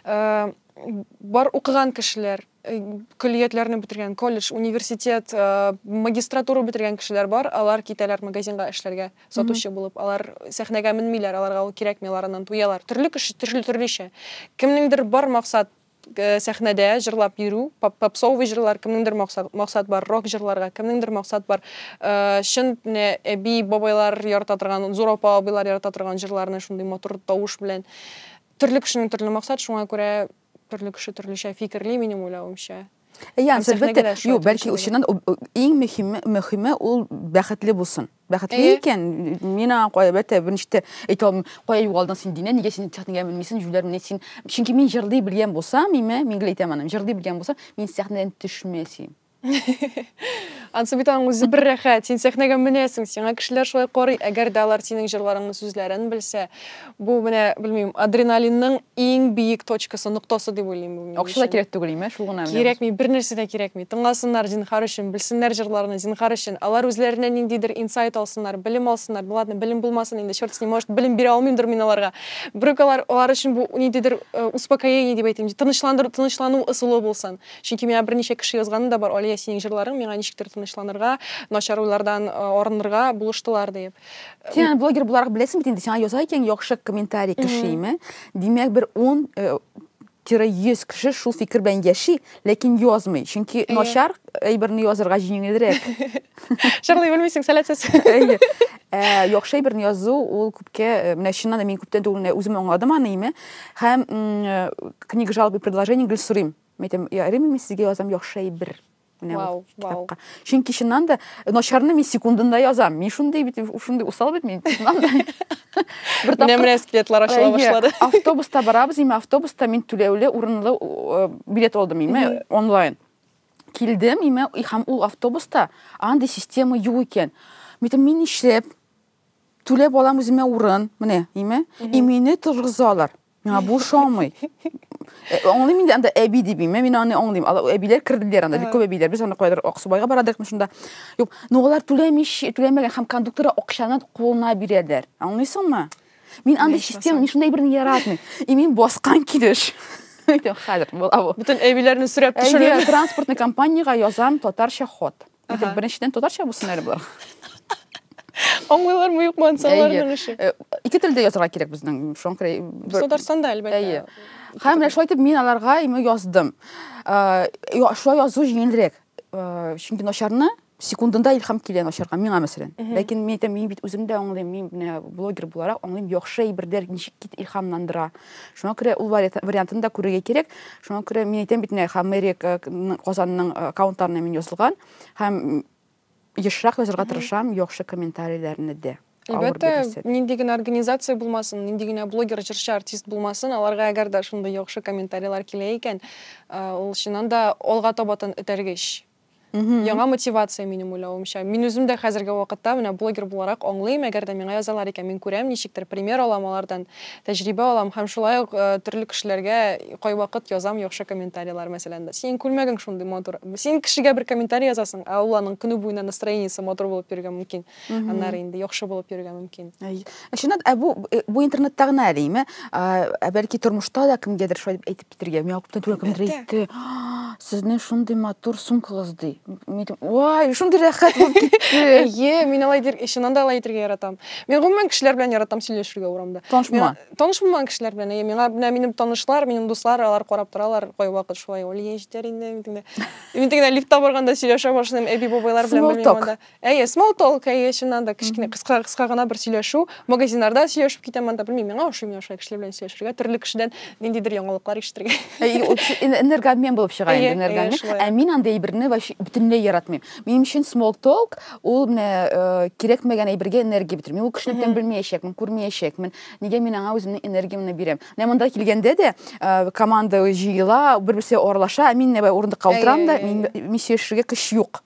бар укыган кешеләр, көллиятләрне бетергән, колледж, университет, магистратура бетергән кешеләр бар. Алар китәләр магазинга эшләргә, сатучы булып. Алар сәхнәгә менмиләр, аларга ул кирәкми, алардан туялар. Төрле кеше, төрле төрлечә. Кемнеңдер бар максат сәхнәдә җырлап йөрү, попсовый җырлар, кемнеңдер максат бар, рок җырларга, кемнеңдер максат бар. Шын әби бабайлар ярата торган, зур апа абыйлар ярата торган җырларны шундый матур тавыш белән. Төрле кешенең төрле максат, шуңа күрә төрле кеше төрлечә фикерли минем уйлавымча. Yani elbette, yok belki uşundan en mühimi, mühimi ol bәхетле булсын. Бәхетле икән, мина кайбәттә берничә әйтәм, кая югалдан син динә, нигә син сәхнәгә менмисең, җүләр менә син. Чөнки мин җырлый белгән булсам, миңа мин әйтәм аны, җырлый белгән булсам, мин сәхнәдән төшмәсем. Ансы бит аның үзе бер рәхәт. Син сәхнәгә менәсең, сиңа кешеләр шулай карый, әгәр дә алар синең җырларыңны, сүзләрен белсә, бу менә белмим, адреналинның иң биек точкасы, ноктасы дип уйлыйм бу. Акча кирәк түгел име, шул гына. Кирәкми, бер нәрсә дә кирәкми. Тыңласыннар зинһар өчен, белсеннәр җырларны зинһар өчен. Алар үзләренә ниндидер инсайт алсыннар, белем алсыннар. Ладно, белем булмасын инде, чёрт с ним, может, белем бирә алмыймдыр мин аларга. Бер алар алар өчен бу ниндидер успокоение дип әйтим, тынычландыр, тынычлану ысулы булсын. Чөнки миңа берничә кеше язганы да бар, Алия, синең җырларың миңа ничектер тынычланырга, начар уйлардан арынырга булыштылар дип. Син блогер буларак беләсең бит инде, сиңа яза икән яхшы комментарий кешеме? Димәк, бер он йөз кеше шул фикер белән яши, ләкин язмый. Чөнки начар әйберне язырга җиңелрәк. Җырлый белмисең, сәләтсез. Әйе. Яхшы әйберне язу, ул күпкә, менә чыннан да мин күптән түгел үзем аңладым аны име. Һәм книга жалоб и предложений Гөлсурим. Мәйтәм, я ремми сезгә язам яхшы әйбер. Вау, вау. Чөнки чыннан да начарны мин секундында язам. Мин шундый бит, шундый усал бит мин. Бер тапкыр немрәскетләр ачыла башлады. Автобуста барабыз, име автобуста мин түләүле урынлы билет алдым име онлайн. Килдем име, һәм ул автобуста андый система юк икән. Мин нишләп түләп алам үземә урын, менә, име, и мине торгызалар. Миңа бу шамый. Аңлыйм инде анда әби дип име, мин аны аңлыйм. Әбиләр керделәр анда, бик күп әбиләр. Без аны кайдар Аксубайга барадыкмы шунда. Юк, ногалар түләмиш, түләмәгән һәм кондуктора акчаны кулына бирәләр. Аңлыйсыңмы? Мин анда система, мин шундай берне яратмыйм. И мин баскан килеш. Әйтәм, хәзер була. Бүтән әбиләрне сүрәп төшерә. Транспортный компанияга язам татарча ход. Беренчедән татарча булсын әле булар. Аңлыйлар мы юкмы ансаларның эше? Ике телдә язарга кирәк безнең. Шуңкырый. Татарстанда әлбәттә. Һәм менә шулай итеп мин аларга име яздым. Шулай язу җиңелрәк. Чөнки начарны секундында илһам килә начарга миңа мәсәлән. Ләкин мин әйтәм, мин бит үзем дә аңлыйм, мин менә блогер буларак аңлыйм, яхшы әйберләр ничек кит илһамландыра. Шуңа күрә ул вариантын да күрергә кирәк. Шуңа күрә мин әйтәм бит менә Хамерик Казанның аккаунтларына мин язылган һәм ешрак язырга тырышам, яхшы комментарийләрне дә. Әлбәттә, нинди генә организация булмасын, нинди генә блогер, җырчы, артист булмасын, аларга әгәр дә шундый яхшы комментарийлар килә икән, ул чыннан да алга табатын этәргеч. Яңа мотивация минем уйлавымча. Мин үзем дә хәзерге вакытта менә блогер буларак аңлыйм, әгәр дә миңа язалар икән, мин күрәм, ничектер пример алам алардан, тәҗрибә алам һәм шулай ук төрле кешеләргә кайвакыт язам яхшы комментарийлар мәсәлән дә. Син күлмәгән шундый матур. Син кешегә бер комментарий язасың, ә ул аның көне буена настроениесе матур булып йөргән мөмкин. Аннары инде яхшы булып йөргән мөмкин. Чыннан бу бу интернетта гына әлеме, бәлки тормышта да кемгәдер шулай әйтеп китергә. Миңа күптән түгел кемдер әйтте. Сезнең шундый матур сумкагыз ди. Ой, шундый рәхәт булып китте. Әйе, мин алай дир, ишеннән дә алай итәргә яратам. Мин гомумән кешеләр белән яратам сөйләшергә урамда. Танышман. Танышмаган кешеләр белән. Әйе, миңа менә минем танышлар, минем дуслар, алар карап торалар, кайвакыт шулай Алия җитәр инде, мин мин тегенә лифтта барганда сөйләшә башлыйм, әби бабайлар белән белмим анда. Әйе, small talk, әйе, чыннан да кичкенә кыска-кыска гына бер сөйләшү, магазиннарда сөйләшеп китәм анда, белмим, миңа ошый, миңа ошый кешеләр белән сөйләшергә, төрле кешедән ниндидер яңалыклар ишетергә. Әйе, энергообмен булып чыга инде, энергообмен. Ә мин анда әйберне бүтүнлөй яратмыйм. Минем үчүн small talk ул менә кирәкмәгән әйбергә энергия бирми. Ул кешенең белмәячәкмен, күрмәячәкмен. Нигә мин аңа үземнең энергиямне бирәм? Менә монда килгәндә дә команда җыела, бер-берсе аралаша, мин нәбә урындыкка утырам да, мин мин сөйләшергә көч юк.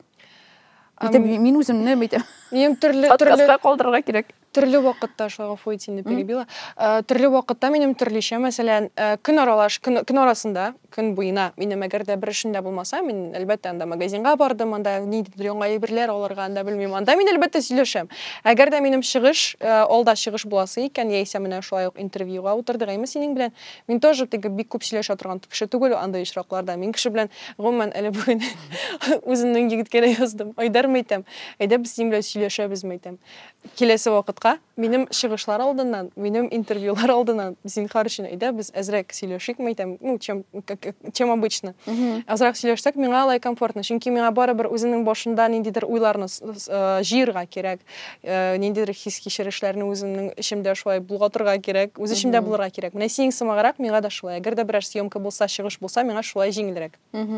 Мин үземне мәйтәм. Минем төрле төрле калдырырга кирәк. Төрле вакытта шуга фойтинне перебила. Төрле вакытта минем төрлечә, мәсәлән, көн аралаш, көн арасында, көн буена минем әгәр дә бер эшендә булмаса, мин әлбәттә анда магазинга бардым, анда ниндидер яңа әйберләр алырга, анда белмим, анда мин әлбәттә сөйләшәм. Әгәр дә минем чыгыш, алда чыгыш буласы икән, яисә менә шулай ук интервьюга утырдык, әйме синең белән, мин тоже теге бик күп сөйләшә торган кеше түгел анда очракларда. Мин кеше белән гомумән әле бүген үземнең егеткә яздым. Айдар мәйтәм, әйдә без синең белән сөйләшәбез мәйтәм. Киләсе вакытка минем чыгышлар алдыннан, минем интервьюлар алдыннан зинһар өчен әйдә без әзрәк сөйләшик мәйтәм, ну чем чем обычно. Азрак сөйләшсәк миңа алай комфортно, чөнки миңа барыбер үзенең башында ниндидер уйларны җыярга кирәк, ниндидер хис кичерешләрне үземнең эчемдә шулай булгатырга кирәк, үз эчемдә булырга кирәк. Менә синең сымаграк миңа да шулай. Әгәр дә берәр съемка булса, чыгыш булса, миңа шулай җиңелрәк.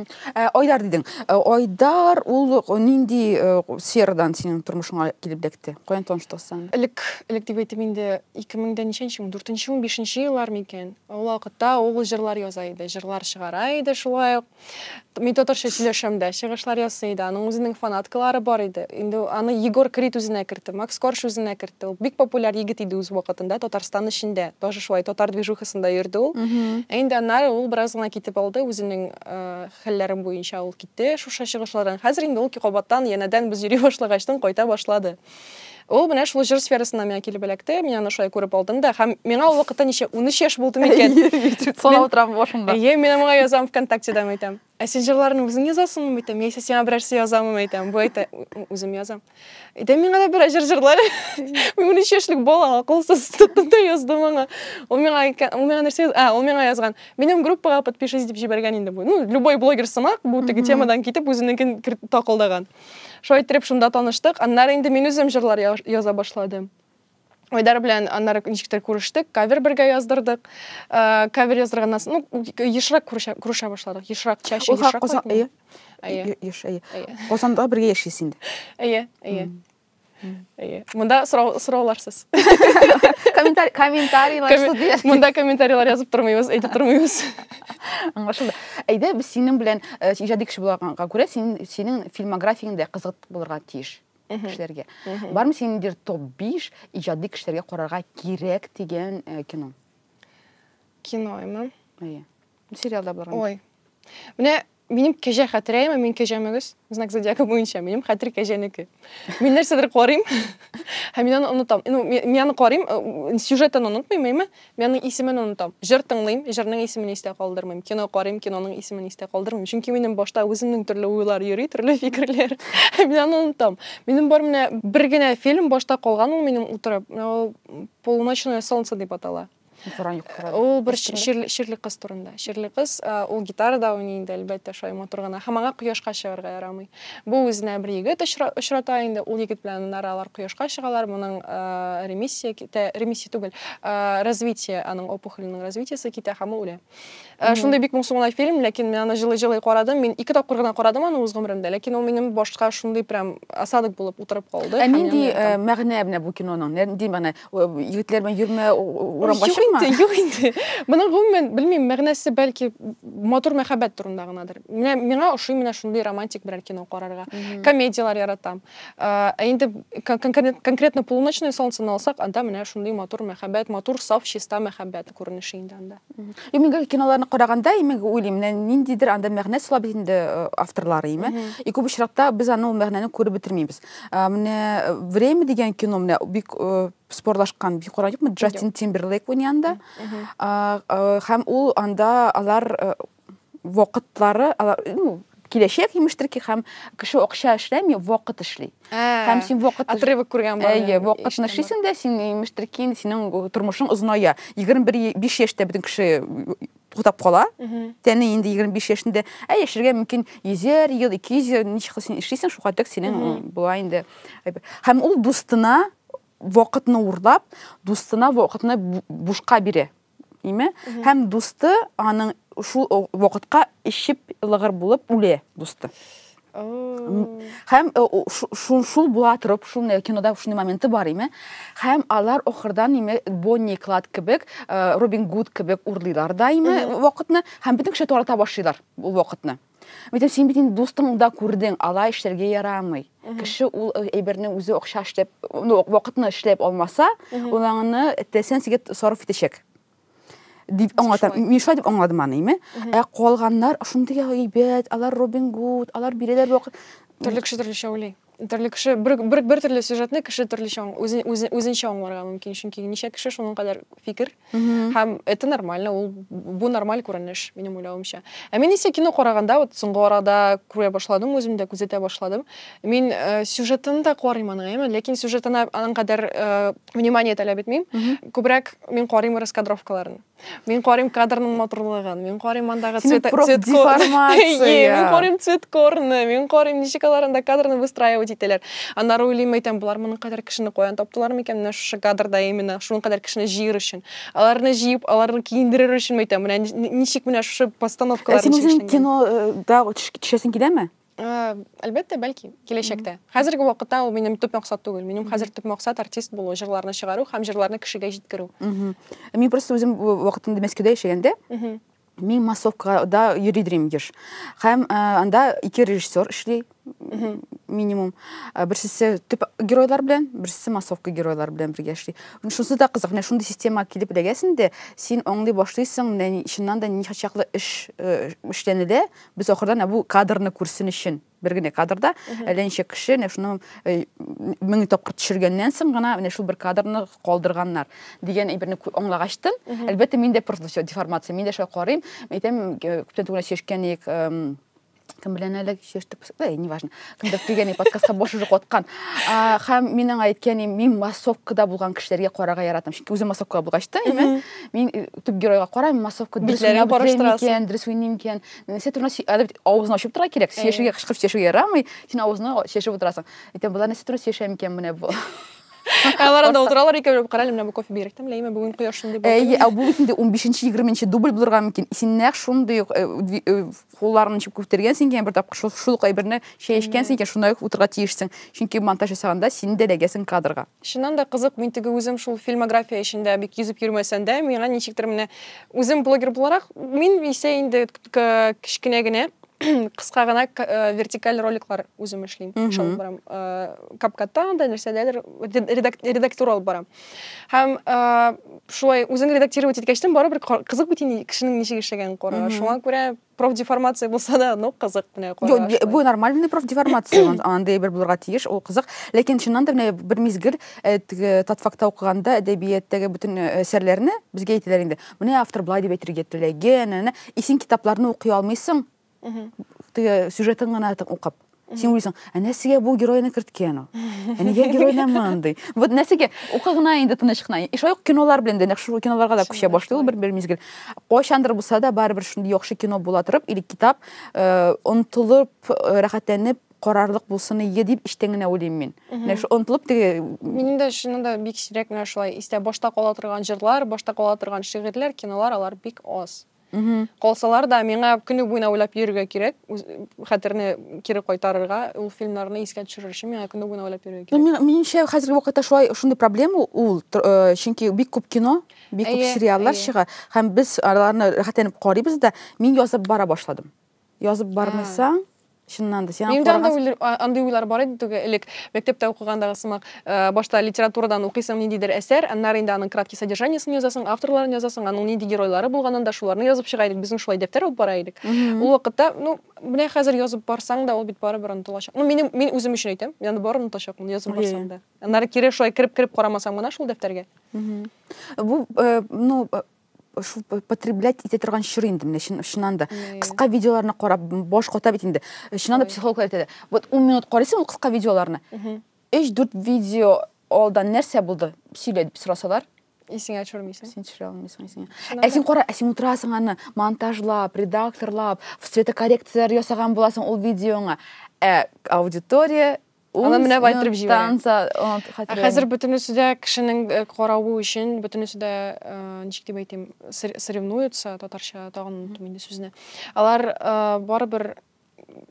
Айдар дидең. Айдар ул нинди сферадан синең тормышыңа килеп дәкте? Каян таныштыңсың? Элек, элек дип әйтеп инде ике мең ничәнче, дүртенче, унбишенче еллар микән. Ул вакытта ул җырлар яза иде, җырлар чыгара иде шулай ук. Мин татарча сөйләшәм дә, чыгышлар ясый иде. Аның үзенең фанаткалары бар иде. Инде аны Егор Крид үзенә кертте, Макс Корж үзенә кертте. Ул бик популяр егет иде үз вакытында Татарстан эчендә. Даже шулай татар движухасында йөрде ул. Инде аннары ул бераз гына китеп алды, үзенең хәлләрен буенча ул китте шуша чыгышлардан. Хәзер инде ул кабаттан янәдән без йөри башлагачтан кайта башлады. Ул менә шул җыр сферасына миңа килеп эләкте, мин аны шулай күреп алдым да, һәм миңа ул вакытта ничә ун өч яшь булды микән. Сана утырам башында. Әйе, мин аңа язам ВКонтактеда әйтәм. Ә син җырларны үзең язасыңмы әйтәм, яисә сиңа берәрсе язамы әйтәм. Бу әйтә, үзем язам. Әйтәм, миңа да бер җыр җырлар. Мин ун өч яшьлек бала, акылсыз тотында яздым аңа. Ул миңа ул миңа нәрсә, а, ул миңа язган. Минем группага подпишись дип җибәргән инде бу. Ну, любой блогер сымак, бу теге темадан китеп үзенекен такылдаган. Шулай итеп шунда таныштык. Аннары инде мин үзем җырлар яза башладым. Айдар белән аннары ничектер күрештек, кавер бергә яздырдык. Кавер яздырганнан соң, ну, ешрак күрешә башладык. Ешрак, чаще ешрак. Әйе. Әйе. Әйе. Казанда бергә яшисез инде. Әйе, әйе. Әйе. Монда сорауларсыз. Комментарий, комментарийлар. Монда комментарийлар язып тормыйбыз, әйтеп тормыйбыз. Аңлашылды. Әйдә, без синең белән иҗади кеше булганга күрә, синең фильмографияңда кызык булырга тиеш кешеләргә. Бармы синдер топ биш иҗади кешеләргә карарга кирәк дигән кино? Киноимы? Әйе. Сериалда булган. Ой. Менә минем кәҗә хәтерәме, мин кәҗәмегез, знак зодиака буенча, минем хәтер кәҗәнеке. Мин нәрсәдер карыйм, һәм мин аны онытам. Ну, мин аны карыйм, сюжетын онытмыйм, әйме? Мин аның исемен онытам. Җыр тыңлыйм, җырның исемен истә калдырмыйм. Кино карыйм, киноның исемен истә калдырмыйм. Чөнки минем башта үземнең төрле уйлар йөри, төрле фикерләр. Мин аны онытам. Минем бар менә бер генә фильм башта калган ул минем утырып, ул «Полуночное солнце» дип атала. Ул бер ширле кыз турында. Ширле кыз, ул гитарада уйный инде, әлбәттә шулай матур гына. Һәм аңа кояшка чыгарга ярамый. Бу үзенә бер егет очрата инде, ул егет белән наралар кояшка чыгалар, моның ремиссия китә, ремиссия түгел, развитие, аның опухольның развитиесе китә һәм үлә. Шундай бик моңсугына фильм, ләкин мин аны җылы-җылы карадым. Мин ике тапкыр гына карадым аны үз гомеремдә, ләкин ул минем башка шундай прям осадок булып утырып калды. Ә нинди мәгънә менә бу киноның? Нинди мәгънә? Егетләр белән йөрмә, урамга чыкма? Юк инде. Моның гомумән, белмим, мәгънәсе бәлки матур мәхәббәт турында гынадыр. Менә миңа ошый менә шундый романтик берәр кино карарга. Комедиялар яратам. Ә инде конкретно «Полуночное солнце» алсак, анда менә шундый матур мәхәббәт, матур, саф, чиста мәхәббәт күренеше инде анда. Мин киноларны караганда, мин уйлыйм, ниндидер анда мәгънә сулап инде авторлары, име. И күп очракта без аны мәгънәне күреп бетермибез. Менә «Время» дигән кино менә бик спорлашкан, бик карадыкмы, Джастин Тимберлейк уйнаганда. Һәм ул анда алар вакытлары, ну, киләчәк имештер ки, һәм кеше акча эшләми, вакыт эшли. Һәм син вакыт отрывок күргән бар. Әйе, вакытны эшлисең дә, син имештер ки, синең тормышың озыная. егерме биш яшьтә бөтен кеше туктап кала. Тәне инде егерме биш яшендә, ә яшәргә мөмкин йөз ел, ике йөз ел ничек син эшлисең, шуга тәк синең була инде. Һәм ул дустына вакытны урлап, дустына вакытны бушка бирә. Име? Һәм дусты аның шул вакытка ишеп ылгыр булып үлә дусты. Һәм шул була торып, шул кинода шундый моменты бар име. Һәм алар охырдан име Бонни Клайд кебек, Робин Гуд кебек урлыйлар да име вакытны, һәм бөтен кеше тарата башлыйлар ул вакытны. Мәйтәм, син бит инде дустың да күрдең, алай эшләргә ярамый. Кеше ул әйберне үзе акча эшләп, ну, вакытны эшләп алмаса, ул аңны тәсен сигә сарыф итәчәк. Дип аңлатам. Мин шулай дип аңладым аны, име? Ә калганнар шундый әйбәт, алар Робин Гуд, алар бирәләр вакыт. Төрле кеше төрлечә уйлый. Төрле кеше бер бер бер төрле сюжетны кеше төрлечә үзен үзенчә аңларга мөмкин. Чөнки ничә кеше шуның кадәр фикер. Һәм это нормально, ул бу нормаль күренеш минем уйлавымча. Ә мин исә кино караганда, вот соңгы арада күрә башладым, үзем дә күзәтә башладым. Мин сюжетын да карыйм аның, әйме, ләкин сюжетына аның кадәр внимание таләп итмим. Күбрәк мин карыйм раскадровкаларын. Мин карыйм кадрның матурлыгын, мин карыйм андагы цвет цвет деформация. Мин карыйм цвет корны, мин карыйм ничек аларында кадрны выстраивать итәләр. Аннары уйлыйм, әйтәм, булар моның кадәр кешене каян таптылар микән менә шушы кадрда именно шуның кадәр кешене җыер өчен. Аларны җыеп, аларны киендерер өчен әйтәм, менә ничек менә шушы постановкаларны чишелгән. Син үзең кинода төшәсең киләме? Әлбәттә, бәлки, киләчәктә. Хәзерге вакытта ул минем төп максат түгел. Минем хәзер төп максат артист булу, җырларны чыгару һәм җырларны кешегә җиткерү. Мин просто үзем вакытында Мәскәүдә яшәгәндә, мин массовкада йөридем еш. Һәм анда ике режиссер эшли минимум. Берсе төп геройлар белән, берсе массовка геройлар белән бергә эшли. Шунысы да кызык, менә шундый система килеп эләгәсендә, син аңлый башлыйсың, менә иченнән дә ничә чаклы эш эшләнелә, без ахырдан бу кадрны күрсен өчен. Бер генә кадрда әллә ничә кеше менә шуны мең тапкыр төшергәннән соң гына менә шул бер кадрны калдырганнар дигән әйберне аңлагачтым. Әлбәттә, мин дә просто деформация, мин дә шулай карыйм. Әйтәм, күптән түгел чишкәнек, кем белән әле чештек, не важно. Кемдә килгән подкастка бош уже каткан. Һәм минең әйткәнем, мин массовкада булган кешеләргә карарга яратам. Чөнки үзем массовкада булгачтым, име? Мин төп геройга карайм, массовка битләрен караштырасың, дөрес уйныйм икән. Нәрсә турында авызны ачып торырга кирәк. Чешергә, кычкырып чешергә ярамый. Син авызны чешеп утырасың. Әйтәм, булар нәрсә турында чешәм икән менә бу. Алар анда утыралар икән, каралым, менә бу кофе бирик тә, ләйме бүген кояш шундый булды. Әйе, бу инде унбишенче егерменче дубль булырга мөмкин. Син нәкъ шундый кулларны чип күтәргәнсең икән, бер тапкыр шул әйберне чәйшкәнсең икән, шунда утырга тиешсең. Чөнки монтаж ясаганда син дә эләгәсең кадрга. Шуннан да кызык, мин теге үзем шул фильмография эчендә бик йөзеп йөрмәсәм дә, миңа ничектер менә үзем блогер буларак, мин исә инде кечкенә генә кыска гына вертикаль роликлар үзем эшлим. Шул барам. Капкаттан да нәрсәләр редактор алып барам. Һәм шулай үзең редактировать иткәчтен барыбер кызык бит инде кешенең ничек эшләгәнен карарга. Шуңа күрә профдеформация булса да, ну кызык менә карарга. Бу нормальный профдеформация, анда бер булырга тиеш, ул кызык. Ләкин шуннан да менә бер мизгел татфакта укыганда әдәбияттагы бүтән әсәрләрне безгә әйтәләр инде. Менә автор булай дип әйтергә теләгән, и син китапларны укый алмыйсың. Теге сюжетын гына укып. Син уйлыйсың, ә нәрсәгә бу геройны керткән ул? Ә нигә геройны мондай? Вот нәрсәгә укыгына инде тыныч кына. И шулай ук кинолар белән дә, нәкъ шул киноларга да күчә башлый ул бер мизгел. Кайчандыр булса да барыбер шундый яхшы кино була торып, или китап онтылып, рәхәтләнеп карарлык булсын ие дип иштән генә уйлыйм мин. Менә шу онтылып теге минем дә шуның да бик сирәк менә шулай истә башта кала торган җырлар, башта кала торган шигырьләр, кинолар алар бик аз. Калсалар да миңа көне буена уйлап йөрергә кирәк, хәтерне кире кайтарырга, ул фильмнарны искә төшерер өчен миңа көне буена уйлап йөрергә кирәк. Минемчә, хәзерге вакытта шулай шундый проблема ул, чөнки бик күп кино, бик күп сериаллар чыга, һәм без аларны рәхәтләнеп карыйбыз да, мин язып бара башладым. Язып бармасаң, шуннан да сен аңларга. Андый уйлар бар иде түге, элек мәктәптә укыгандагы сымак, башта литературадан укыйсың ниндидер әсәр, аннары инде аның краткий содержаниесын язасың, авторларын язасың, аның нинди геройлары булганын да шуларны язып чыга идек, безнең шулай дәфтәр алып бара идек. Ул вакытта, ну, менә хәзер язып барсаң да, ул бит барыбер онытылачак. Ну, мин мин үзем өчен әйтәм, янда бар онытачакмын язып барсам да. Аннары кире шулай кирип-кирип карамасаң гына шул дәфтәргә. Бу, ну, шул потреблять итә торган чор инде менә шуннан да. Кыска видеоларны карап, баш ката бит инде. Шуннан да психологлар әйтә. Вот ун минут карыйсың ул кыска видеоларны. өч-дүрт видео алдан нәрсә булды? Сөйлә дип сорасалар. Исеңә төшермисең. Син төшерә алмыйсың исеңә. Ә син кара, ә син утырасың аны монтажлап, редакторлап, цветокоррекциялар ясаган буласың ул видеоңа. Ә аудитория аны менә байтырып җибәрә. Хәзер бөтенесе дә кешенең каравы өчен, бөтенесе дә ничек дип әйтим, соревнуются, татарча тагын инде сүзне. Алар барыбер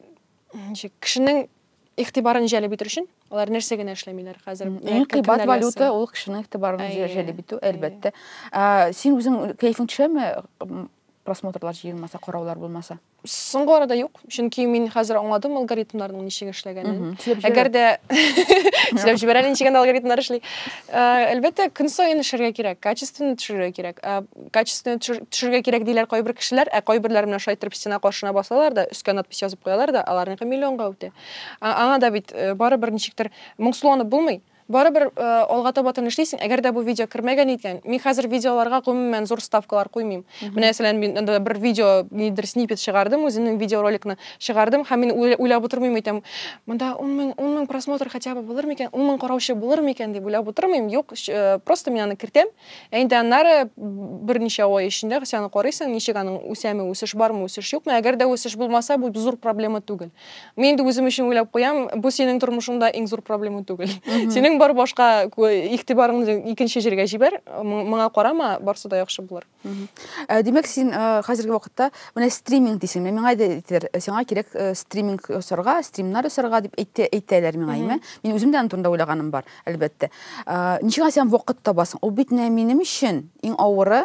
ничек кешенең игътибарын җәлеп итер өчен алар нәрсәгә генә эшләмиләр хәзер. Иң кыйбат валюта ул кешенең игътибарын җәлеп итү, әлбәттә. Син үзең кайфың төшәме просмотрлар җыелмаса, караулар булмаса? Соңгы арада юк, чөнки мин хәзер аңладым алгоритмнарның ничек эшләгәнен. Әгәр дә эшләп җибәрәләр ничек алгоритмнар эшли. Әлбәттә, көн саен эшләргә кирәк, качественно төшерергә кирәк. Качественно төшерергә кирәк диләр кайбер кешеләр, ә кайберләр менә шулай торып стена каршына басалар да, өскә надпись язып куялар да, аларныкы миллионга үтә. Аңа да бит барыбер ничектер моңсуланып булмый. Барыбер алга таба эшлисең, әгәр дә бу видео кермәгән икән, мин хәзер видеоларга гомумән зур ставкалар куймыйм. Мәсәлән, мин бер видео, нидер снипет чыгардым, үземнең видеороликны чыгардым, һәм мин уйлап утырмыйм, әйтәм, монда он мең просмотр хотя бы булыр микән, он мең караучы булыр микән дип уйлап утырмыйм. Юк, просто мин аны кертәм. Инде аннары берничә ай эчендә син аны карыйсың, ничек аның үсәме, үсеш бармы, үсеш юкмы? Әгәр дә үсеш булмаса, бу зур проблема түгел. Мин инде үзем өчен уйлап куям, бу синең тормышыңда иң зур проблема түгел. Синең бар башка игътибарыңны икенче җиргә җибәр, моңа карама, барсы да яхшы булыр. Димәк, син хәзерге вакытта менә стриминг дисең, миңа әйтәләр, сиңа кирәк стриминг сорга, стримнар сорга дип әйтәләр миңа, әйме? Мин үзем дә аны турында уйлаганым бар, әлбәттә. Ничек син вакыт табасың? Ул бит минем өчен иң авыры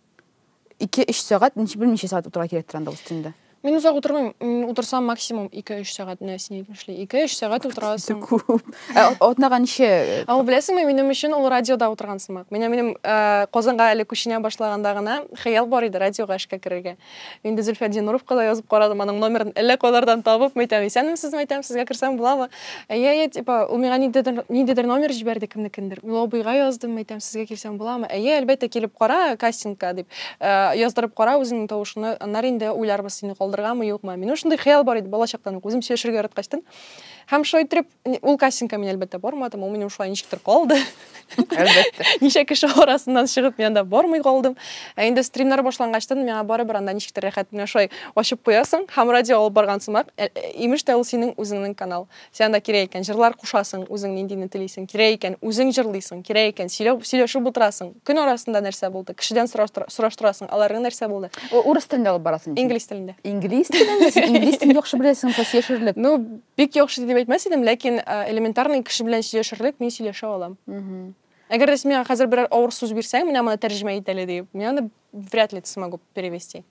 ике-өч сәгать, ничә сәгать утырга кирәк торганда ул стримда. Мин узак утырмыйм, утырсам максимум ике-өч сәгать нәрсә эшли. ике-өч сәгать утырасың. Атнага ничә? Ау беләсеңме, минем өчен ул радиода утырган сымак. Менә минем Казанга әле күченә башлаганда гына хыял бар иде радиога эшкә керергә. Инде Зөлфия Диноровка да язып карадым, аның номерын әллә кайлардан табып, мәйтәм, исәнмесезме, әйтәм, сезгә керсәм буламы? Әйе, типа, ул миңа ниндидер ниндидер номер җибәрде кемнекендер. Ул абыйга яздым, мәйтәм, сезгә килсәм буламы? Әйе, әлбәттә килеп кара, кастингка дип. Яздырып кара үзеңнең тавышыңны, аннары инде уйларбыз сине калдырганмы, юкмы? Мин шундый хыял бар иде балачактан ук, үзем сөйләшергә яраткачтан. Һәм шулай итеп, ул кастингка мин әлбәттә бармадым, ул минем шулай ничектер калды. Әлбәттә. Ничә кеше арасыннан чыгып, мин анда бармый калдым. Ә инде стримнар башлангачтан миңа барыбер анда ничектер рәхәт менә шулай ачып куясың, һәм радио алып барган сымак, имеш тә ул синең үзеңнең канал. Син анда кирәк икән җырлар кушасың, үзең ниндине телисең, кирәк икән үзең җырлыйсың, кирәк икән сөйләшеп утырасың. Көн арасында нәрсә булды? Кешедән сораштырасың, аларга нәрсә булды? Урыс телендә алып барасың. Инглиз телендә. Инглиз телендә, инглиз телен яхшы беләсең, сөйләшерлек. Ну, бик яхшы дип әйтмәс идем, ләкин элементарный кеше белән сөйләшерлек мин сөйләшә алам. Әгәр син миңа хәзер берәр авыр сүз бирсәң, менә моны тәрҗемә ит әле дип, мин аны вряд ли смогу перевести.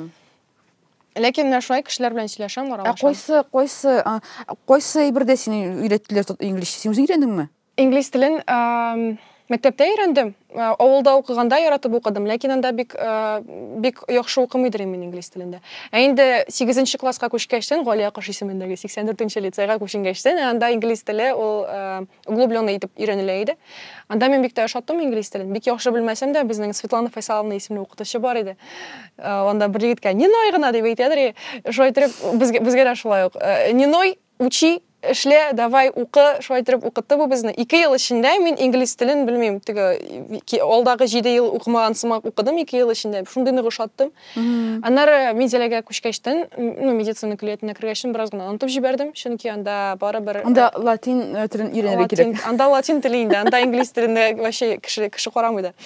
Ләкин менә шулай кешеләр белән сөйләшәм, аралашам. Кайсы, кайсы, кайсы бердә сине өйрәттеләр инглиз? Син үзең өйрәндеңме? Инглиз телен мәктәптә өйрәндем. Авылда укыганда яратып укыдым, ләкин анда бик бик яхшы укымый идем мин инглиз телендә. Ә инде сигезенче класска күчкәчтән, Галия Каш исемендәге сиксән дүртенче лицейга күченгәчтән, анда инглиз теле ул углублённый итеп өйрәнелә иде. Анда мин бик тә ошаттым инглиз телен. Бик яхшы белмәсәм дә, безнең Светлана Файсаловна исемле укытучы бар иде. Анда бер егеткә "Ниной" гына дип әйтәдер. Шулай итеп, безгә безгә дә шулай ук. "Ниной, учи, эшлә, давай укы", шулай итеп укытты бу безне. ике ел эчендә мин инглиз телен белмим, теге алдагы җиде ел укымаган сымак укыдым ике ел эчендә. Шундый нык ошаттым. Аннары Медиаләгә күчкәчтән, ну, медицина көллиятенә кергәчтән бераз гына онытып җибәрдем, чөнки анда барыбер анда латин телен өйрәнергә кирәк. Анда латин теле инде, анда инглиз телендә вообще кеше кеше карамый да.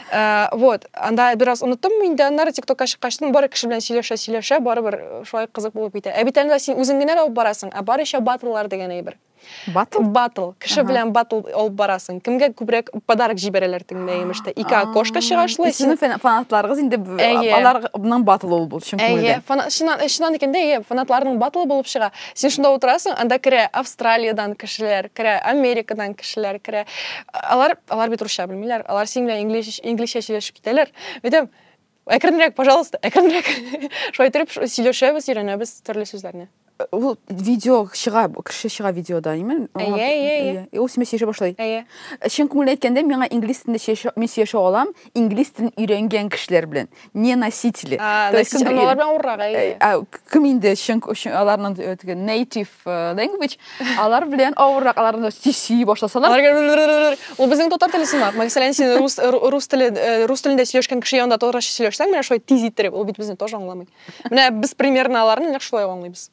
Вот, анда бераз оныттым инде, аннары TikTokка чыккачтан бары кеше белән сөйләшә, сөйләшә, барыбер шулай кызык булып китә. Ә бит әле син үзең генә алып барасың, ә бар еще батллар дигән әйбер. Батл? Батл. Кеше белән батл алып барасың. Кемгә күбрәк подарок җибәрәләр тиңдә имештә. Ике окошка чыгашлы. Синең фанатларыгыз инде аларның батлы ул бул, чөнки Әйе, фанат шуннан икән дә, фанатларның батлы булып чыга. Син шунда утырасың, анда керә Австралиядән кешеләр, керә Америкадан кешеләр, керә. Алар алар бит русча белмиләр. Алар син белән инглиз инглизчә сөйләшеп китәләр. Әйтәм, әкренрәк, пожалуйста, әкренрәк. Шулай итеп сөйләшәбез, өйрәнәбез төрле сүзләрне. Ул видео чыга, кеше чыга видеода, әйме? Әйе, әйе. Ул сине сөйләшә башлый. Әйе. Чын күңелле әйткәндә, миңа инглиз телендә сөйләшә, мин сөйләшә алам, инглиз телен өйрәнгән кешеләр белән, не носители. То есть алар белән уррак, әйе. Кем инде чын аларның native language, алар белән авыррак, аларны сөйли башласалар. Ул безнең татар теле сымак. Мәсәлән, син рус рус теле рус телендә сөйләшкән кеше янында татарча сөйләшсәң, менә шулай тиз иттереп, ул бит безне тоже аңламый. Менә без примерно аларны нәкъ шулай аңлыйбыз.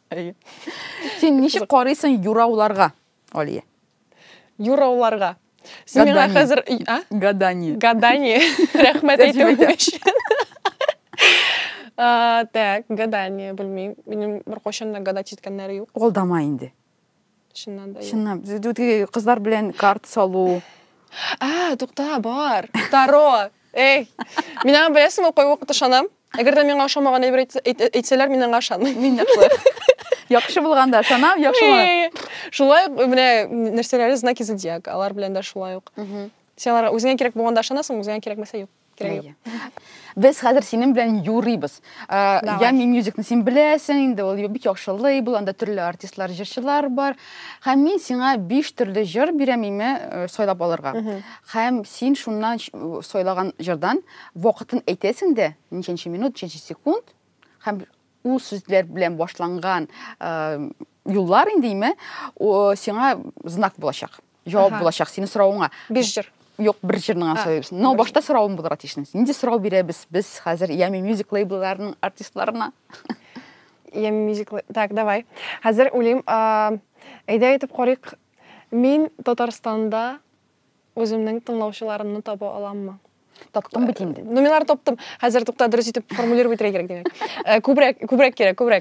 Син ничек карыйсың юрауларга, Алия? Юрауларга. Син миңа хәзер, а? Гадание. Гадание. Рәхмәт әйтәм. Так, гадание, білмеймін. Менің бір қошында гадать еткенлері жоқ. Ол дама инде. Шыннан да. Шыннан. Дүтке қыздар белән карта салу. А, тоқта, бар. Таро. Эй, мен білесің, ол қой уақыт ашанам. Егер де мен ашамаған әйбір әйтселер, мен ашамын. Мен яқшы болғанда ашанам, яқшы болғанда. Шулай, мене нәрселері знаки зодиак, алар белән дә шулай ук. Сен алар үзеңә кирәк булганда ашанасың, үзеңә кирәкмәсә юк. Без хәзер синең белән юрыйбыз. Ями Musicны син беләсең инде, ул бик яхшы лейбл, анда төрле артистлар, җырчылар бар. Һәм мин сиңа биш төрле җыр бирәм име сойлап алырга. Һәм син шуннан сойлаган җырдан вакытын әйтәсең дә, ничәнче минут, ничәнче секунд, һәм ул сүзләр белән башланган юллар инде име, сиңа знак булачак. Җавап булачак синең соравыңа. биш җыр. Yok, bir җырның асабыз. Но башта соравым булырга тиешсез. Нинди сорау бирәбез без хәзер Ями Music лейблларының артистларына? Ями Music. Так, давай. Хәзер уйлыйм, әйдә әйтеп карыйк. Мин Татарстанда үземнең тыңлаучыларымны таба аламмы? Таптым бит инде. Ну, мин алар таптым. Хәзер тукта дөрес итеп формулировать итәргә кирәк димәк. Күбрәк, күбрәк кирәк, күбрәк.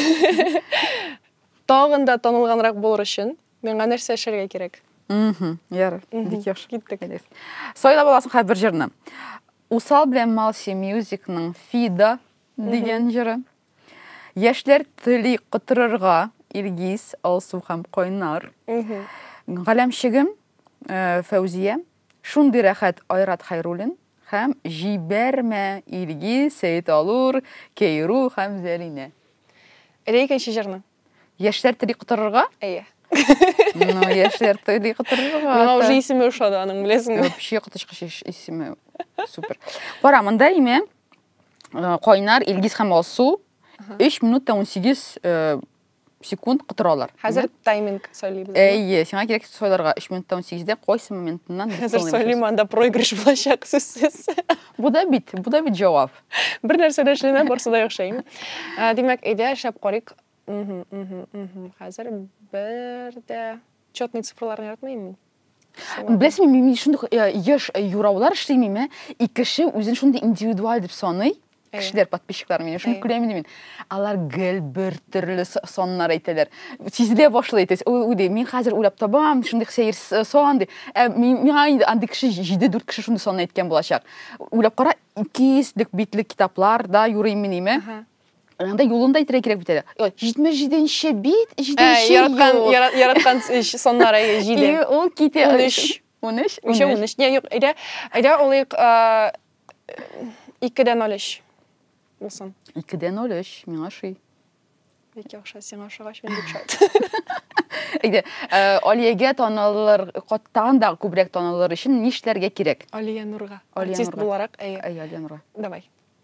Тагын да танылганрак булыр өчен миңа нәрсә эшләргә кирәк? Мм, ярар. Бик яхшы киттек. Сойлап аласың һәр бер җырны. Усал белән Малси Musicның Фида дигән җыры. Яшьләр тели кытырырга Илгиз, Алсу һәм Койнар. Галәмчегем Фәүзия, шундый рәхәт Айрат Хайруллин һәм Җибәрмә Илгиз, Сәйдалур, Кейру һәм Зәлинә. Әле икенче җырны. Яшьләр тели кытырырга? Әйе. Ну, яшьләр тели кытырырга. Миңа уже исеме ошады аның, беләсеңме? Вообще кытышкыч исеме. Супер. Кара, монда име Койнар, Илгиз һәм Алсу өч минут он сигез секунд кытыралар. Хәзер тайминг сөйлибез. Әйе, сиңа кирәк сойларга өч минут он сигездә кайсы моментыннан хәзер сөйлим, анда проигрыш булачак сүзсез. Бу да бит, бу да бит җавап. Бер нәрсә дә эшләмә, барсы да яхшыйм. Димәк, әйдә эшләп карыйк. Мм, мм, мм. Хәзер бер дә четный цифрларны яратмыйм. Беләсеңме, мин шундый яшь юраулар эшлимме, и кеше үзен шундый индивидуаль дип саный. Кешеләр, подписчиклар мине шуны күрәм мин. Алар гел бер төрле соннар әйтәләр. Сизелә башлый әйтәс. Уй, мин хәзер уйлап табам, шундый сәер сон ди. Миңа инде андый кеше җиде дүрт кеше шундый сон әйткән булачак. Уйлап кара, ике йөзлек битлек китаплар да юрыйм мин име. Анда юлында әйтергә кирәк бит әле. җитмеш җиденче бит, җиденче яраткан яраткан соннар җиде. Ул китә. он өч. он өч. он өч. Не, юк, әйдә, әйдә олык ике дә ноль өч. Булсын. ике дә ноль өч, миңа шый. Бик яхшы, сиңа ошагач мен бик шат. Әйдә, Алиягә танылыр, каттан да күбрәк танылыр өчен нишләргә кирәк? Алия Нурга. Артист буларак, әйе. Әйе, Алия Нурга. Давай.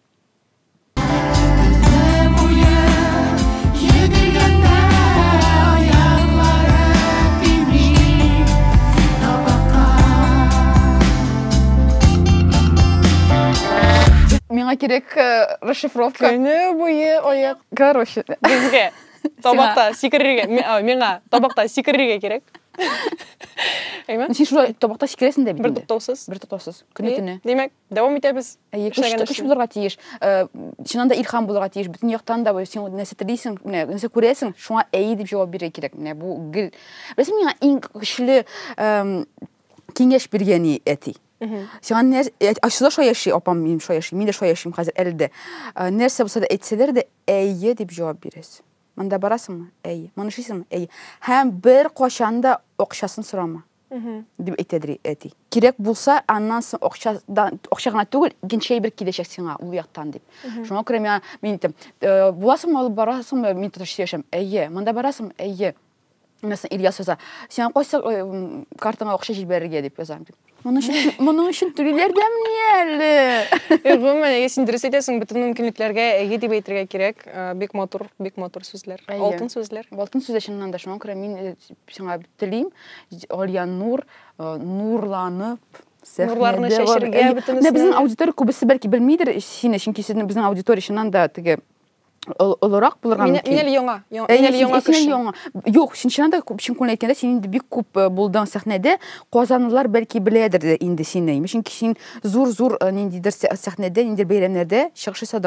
Миңа кирәк расшифровка. Көне буе аяк. Короче, Безгә табакта сикерергә, миңа табакта сикерергә кирәк. Әйме? Син шулай табакта сикерәсең дә бит. Бер туктаусыз. Бер туктаусыз. Көне-төне. Димәк, дәвам итәбез. Әйе, кыш булырга тиеш. Синнән да илһам булырга тиеш. Бүтән яктан да син нәрсә телисең, менә нәрсә күрәсең, шуңа әйе дип җавап бирә кирәк. Менә бу гел. Беләсең, миңа иң көчле киңәш биргәне әти. Сиңа нәрсә, ашыда шулай яши, апам минем шулай яши, мин дә шулай яшим хәзер әлдә. Нәрсә булса да әйтсәләр дә әйе дип җавап бирәсең. Монда барасыңмы? Әйе. Моны эшлисеңме? Әйе. Һәм бер кашан да акчасын сорама. Дип әйтәдер әти. Кирәк булса, аннан соң акчадан акча гына түгел, икенче бер киләчәк сиңа ул яктан дип. Шуңа күрә миңа мин әйтәм, буласыңмы, алып барасыңмы? Мин тотыш яшәм. Әйе. Монда барасыңмы? Әйе. Мәсәлән, Ильяс яза. Сиңа кайсы картаңа акча җибәрергә дип язам. Моның өчен, моның өчен түлиләр дә менә әле. Гомумән, әгәр син дөрес әйтәсең, бөтен мөмкинлекләргә әйе дип әйтергә кирәк. Бик матур, бик матур сүзләр. Алтын сүзләр. Алтын сүз өчен анда шуңа күрә мин сиңа телим, Алия Нур нурланып, нурларны шәшергә бөтенесе. Безнең аудитория күбесе бәлки белмидер сине, чөнки сезнең безнең аудитория шуннан да теге олорак булырга мөмкин. Мин әле яңа, мин әле яңа кеше. Юк, син чыннан да чын күңел әйткәндә син инде бик күп булдың сәхнәдә. Казанлылар бәлки беләдер инде сине. Чөнки син зур-зур ниндидер сәхнәдә, ниндидер бәйрәмнәрдә чыгыш ясадың.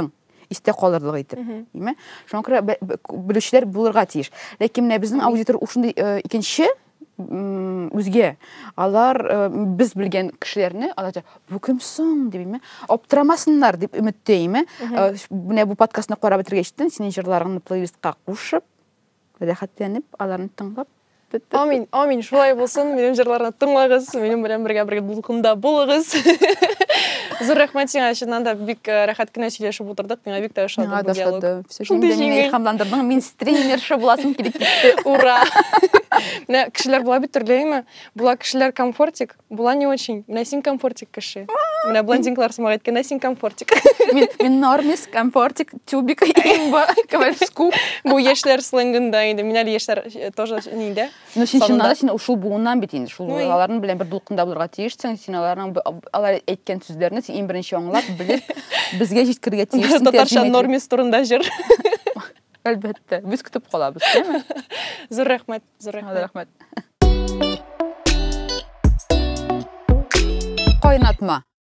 исте калырлык итеп, диме? Шуңа күрә белүчеләр булырга тиеш. Ләкин менә безнең аудитор ушундый икенче үзгә алар без белгән кешеләрне алар бу кем соң дип, аптырамасыннар дип өметтәйме. Менә бу подкастны карап бетергәчтен синең җырларыңны плейлистка кушып, рәхәтләнеп, аларны тыңлап Амин, амин, шулай булсын. Минем җырларны тыңлагыз, минем белән бергә бергә дулкында булыгыз. Зур рәхмәт сиңа, чыннан да бик рәхәт кенә сөйләшеп утырдык. Миңа бик тә ошады бу диалог. Мине илһамландырдың, мин стримерша буласым килеп китте. Ура! Менә кешеләр була бит төрлеме? Була кешеләр комфортик, була не очень. Менә син комфортик кеше. Менә блондинкалар сымак әйткәндә син комфортик. Мин мин нормис, комфортик, тюбик, имба, кавалскуп. Бу яшьләр сленгында инде. Мин әле яшьләр тоже нидә? Ну син чыннан да син ушул буыннан бит инде. Шул аларның белән бер дулкында булырга тиешсең. Син аларның алар әйткән сүзләрне син иң беренче аңлап, белеп, безгә җиткергә тиешсең. Татарча нормис турында җыр. Әлбәттә, без көтеп калабыз, әйме? Зур рәхмәт, зур рәхмәт. Кайнатма.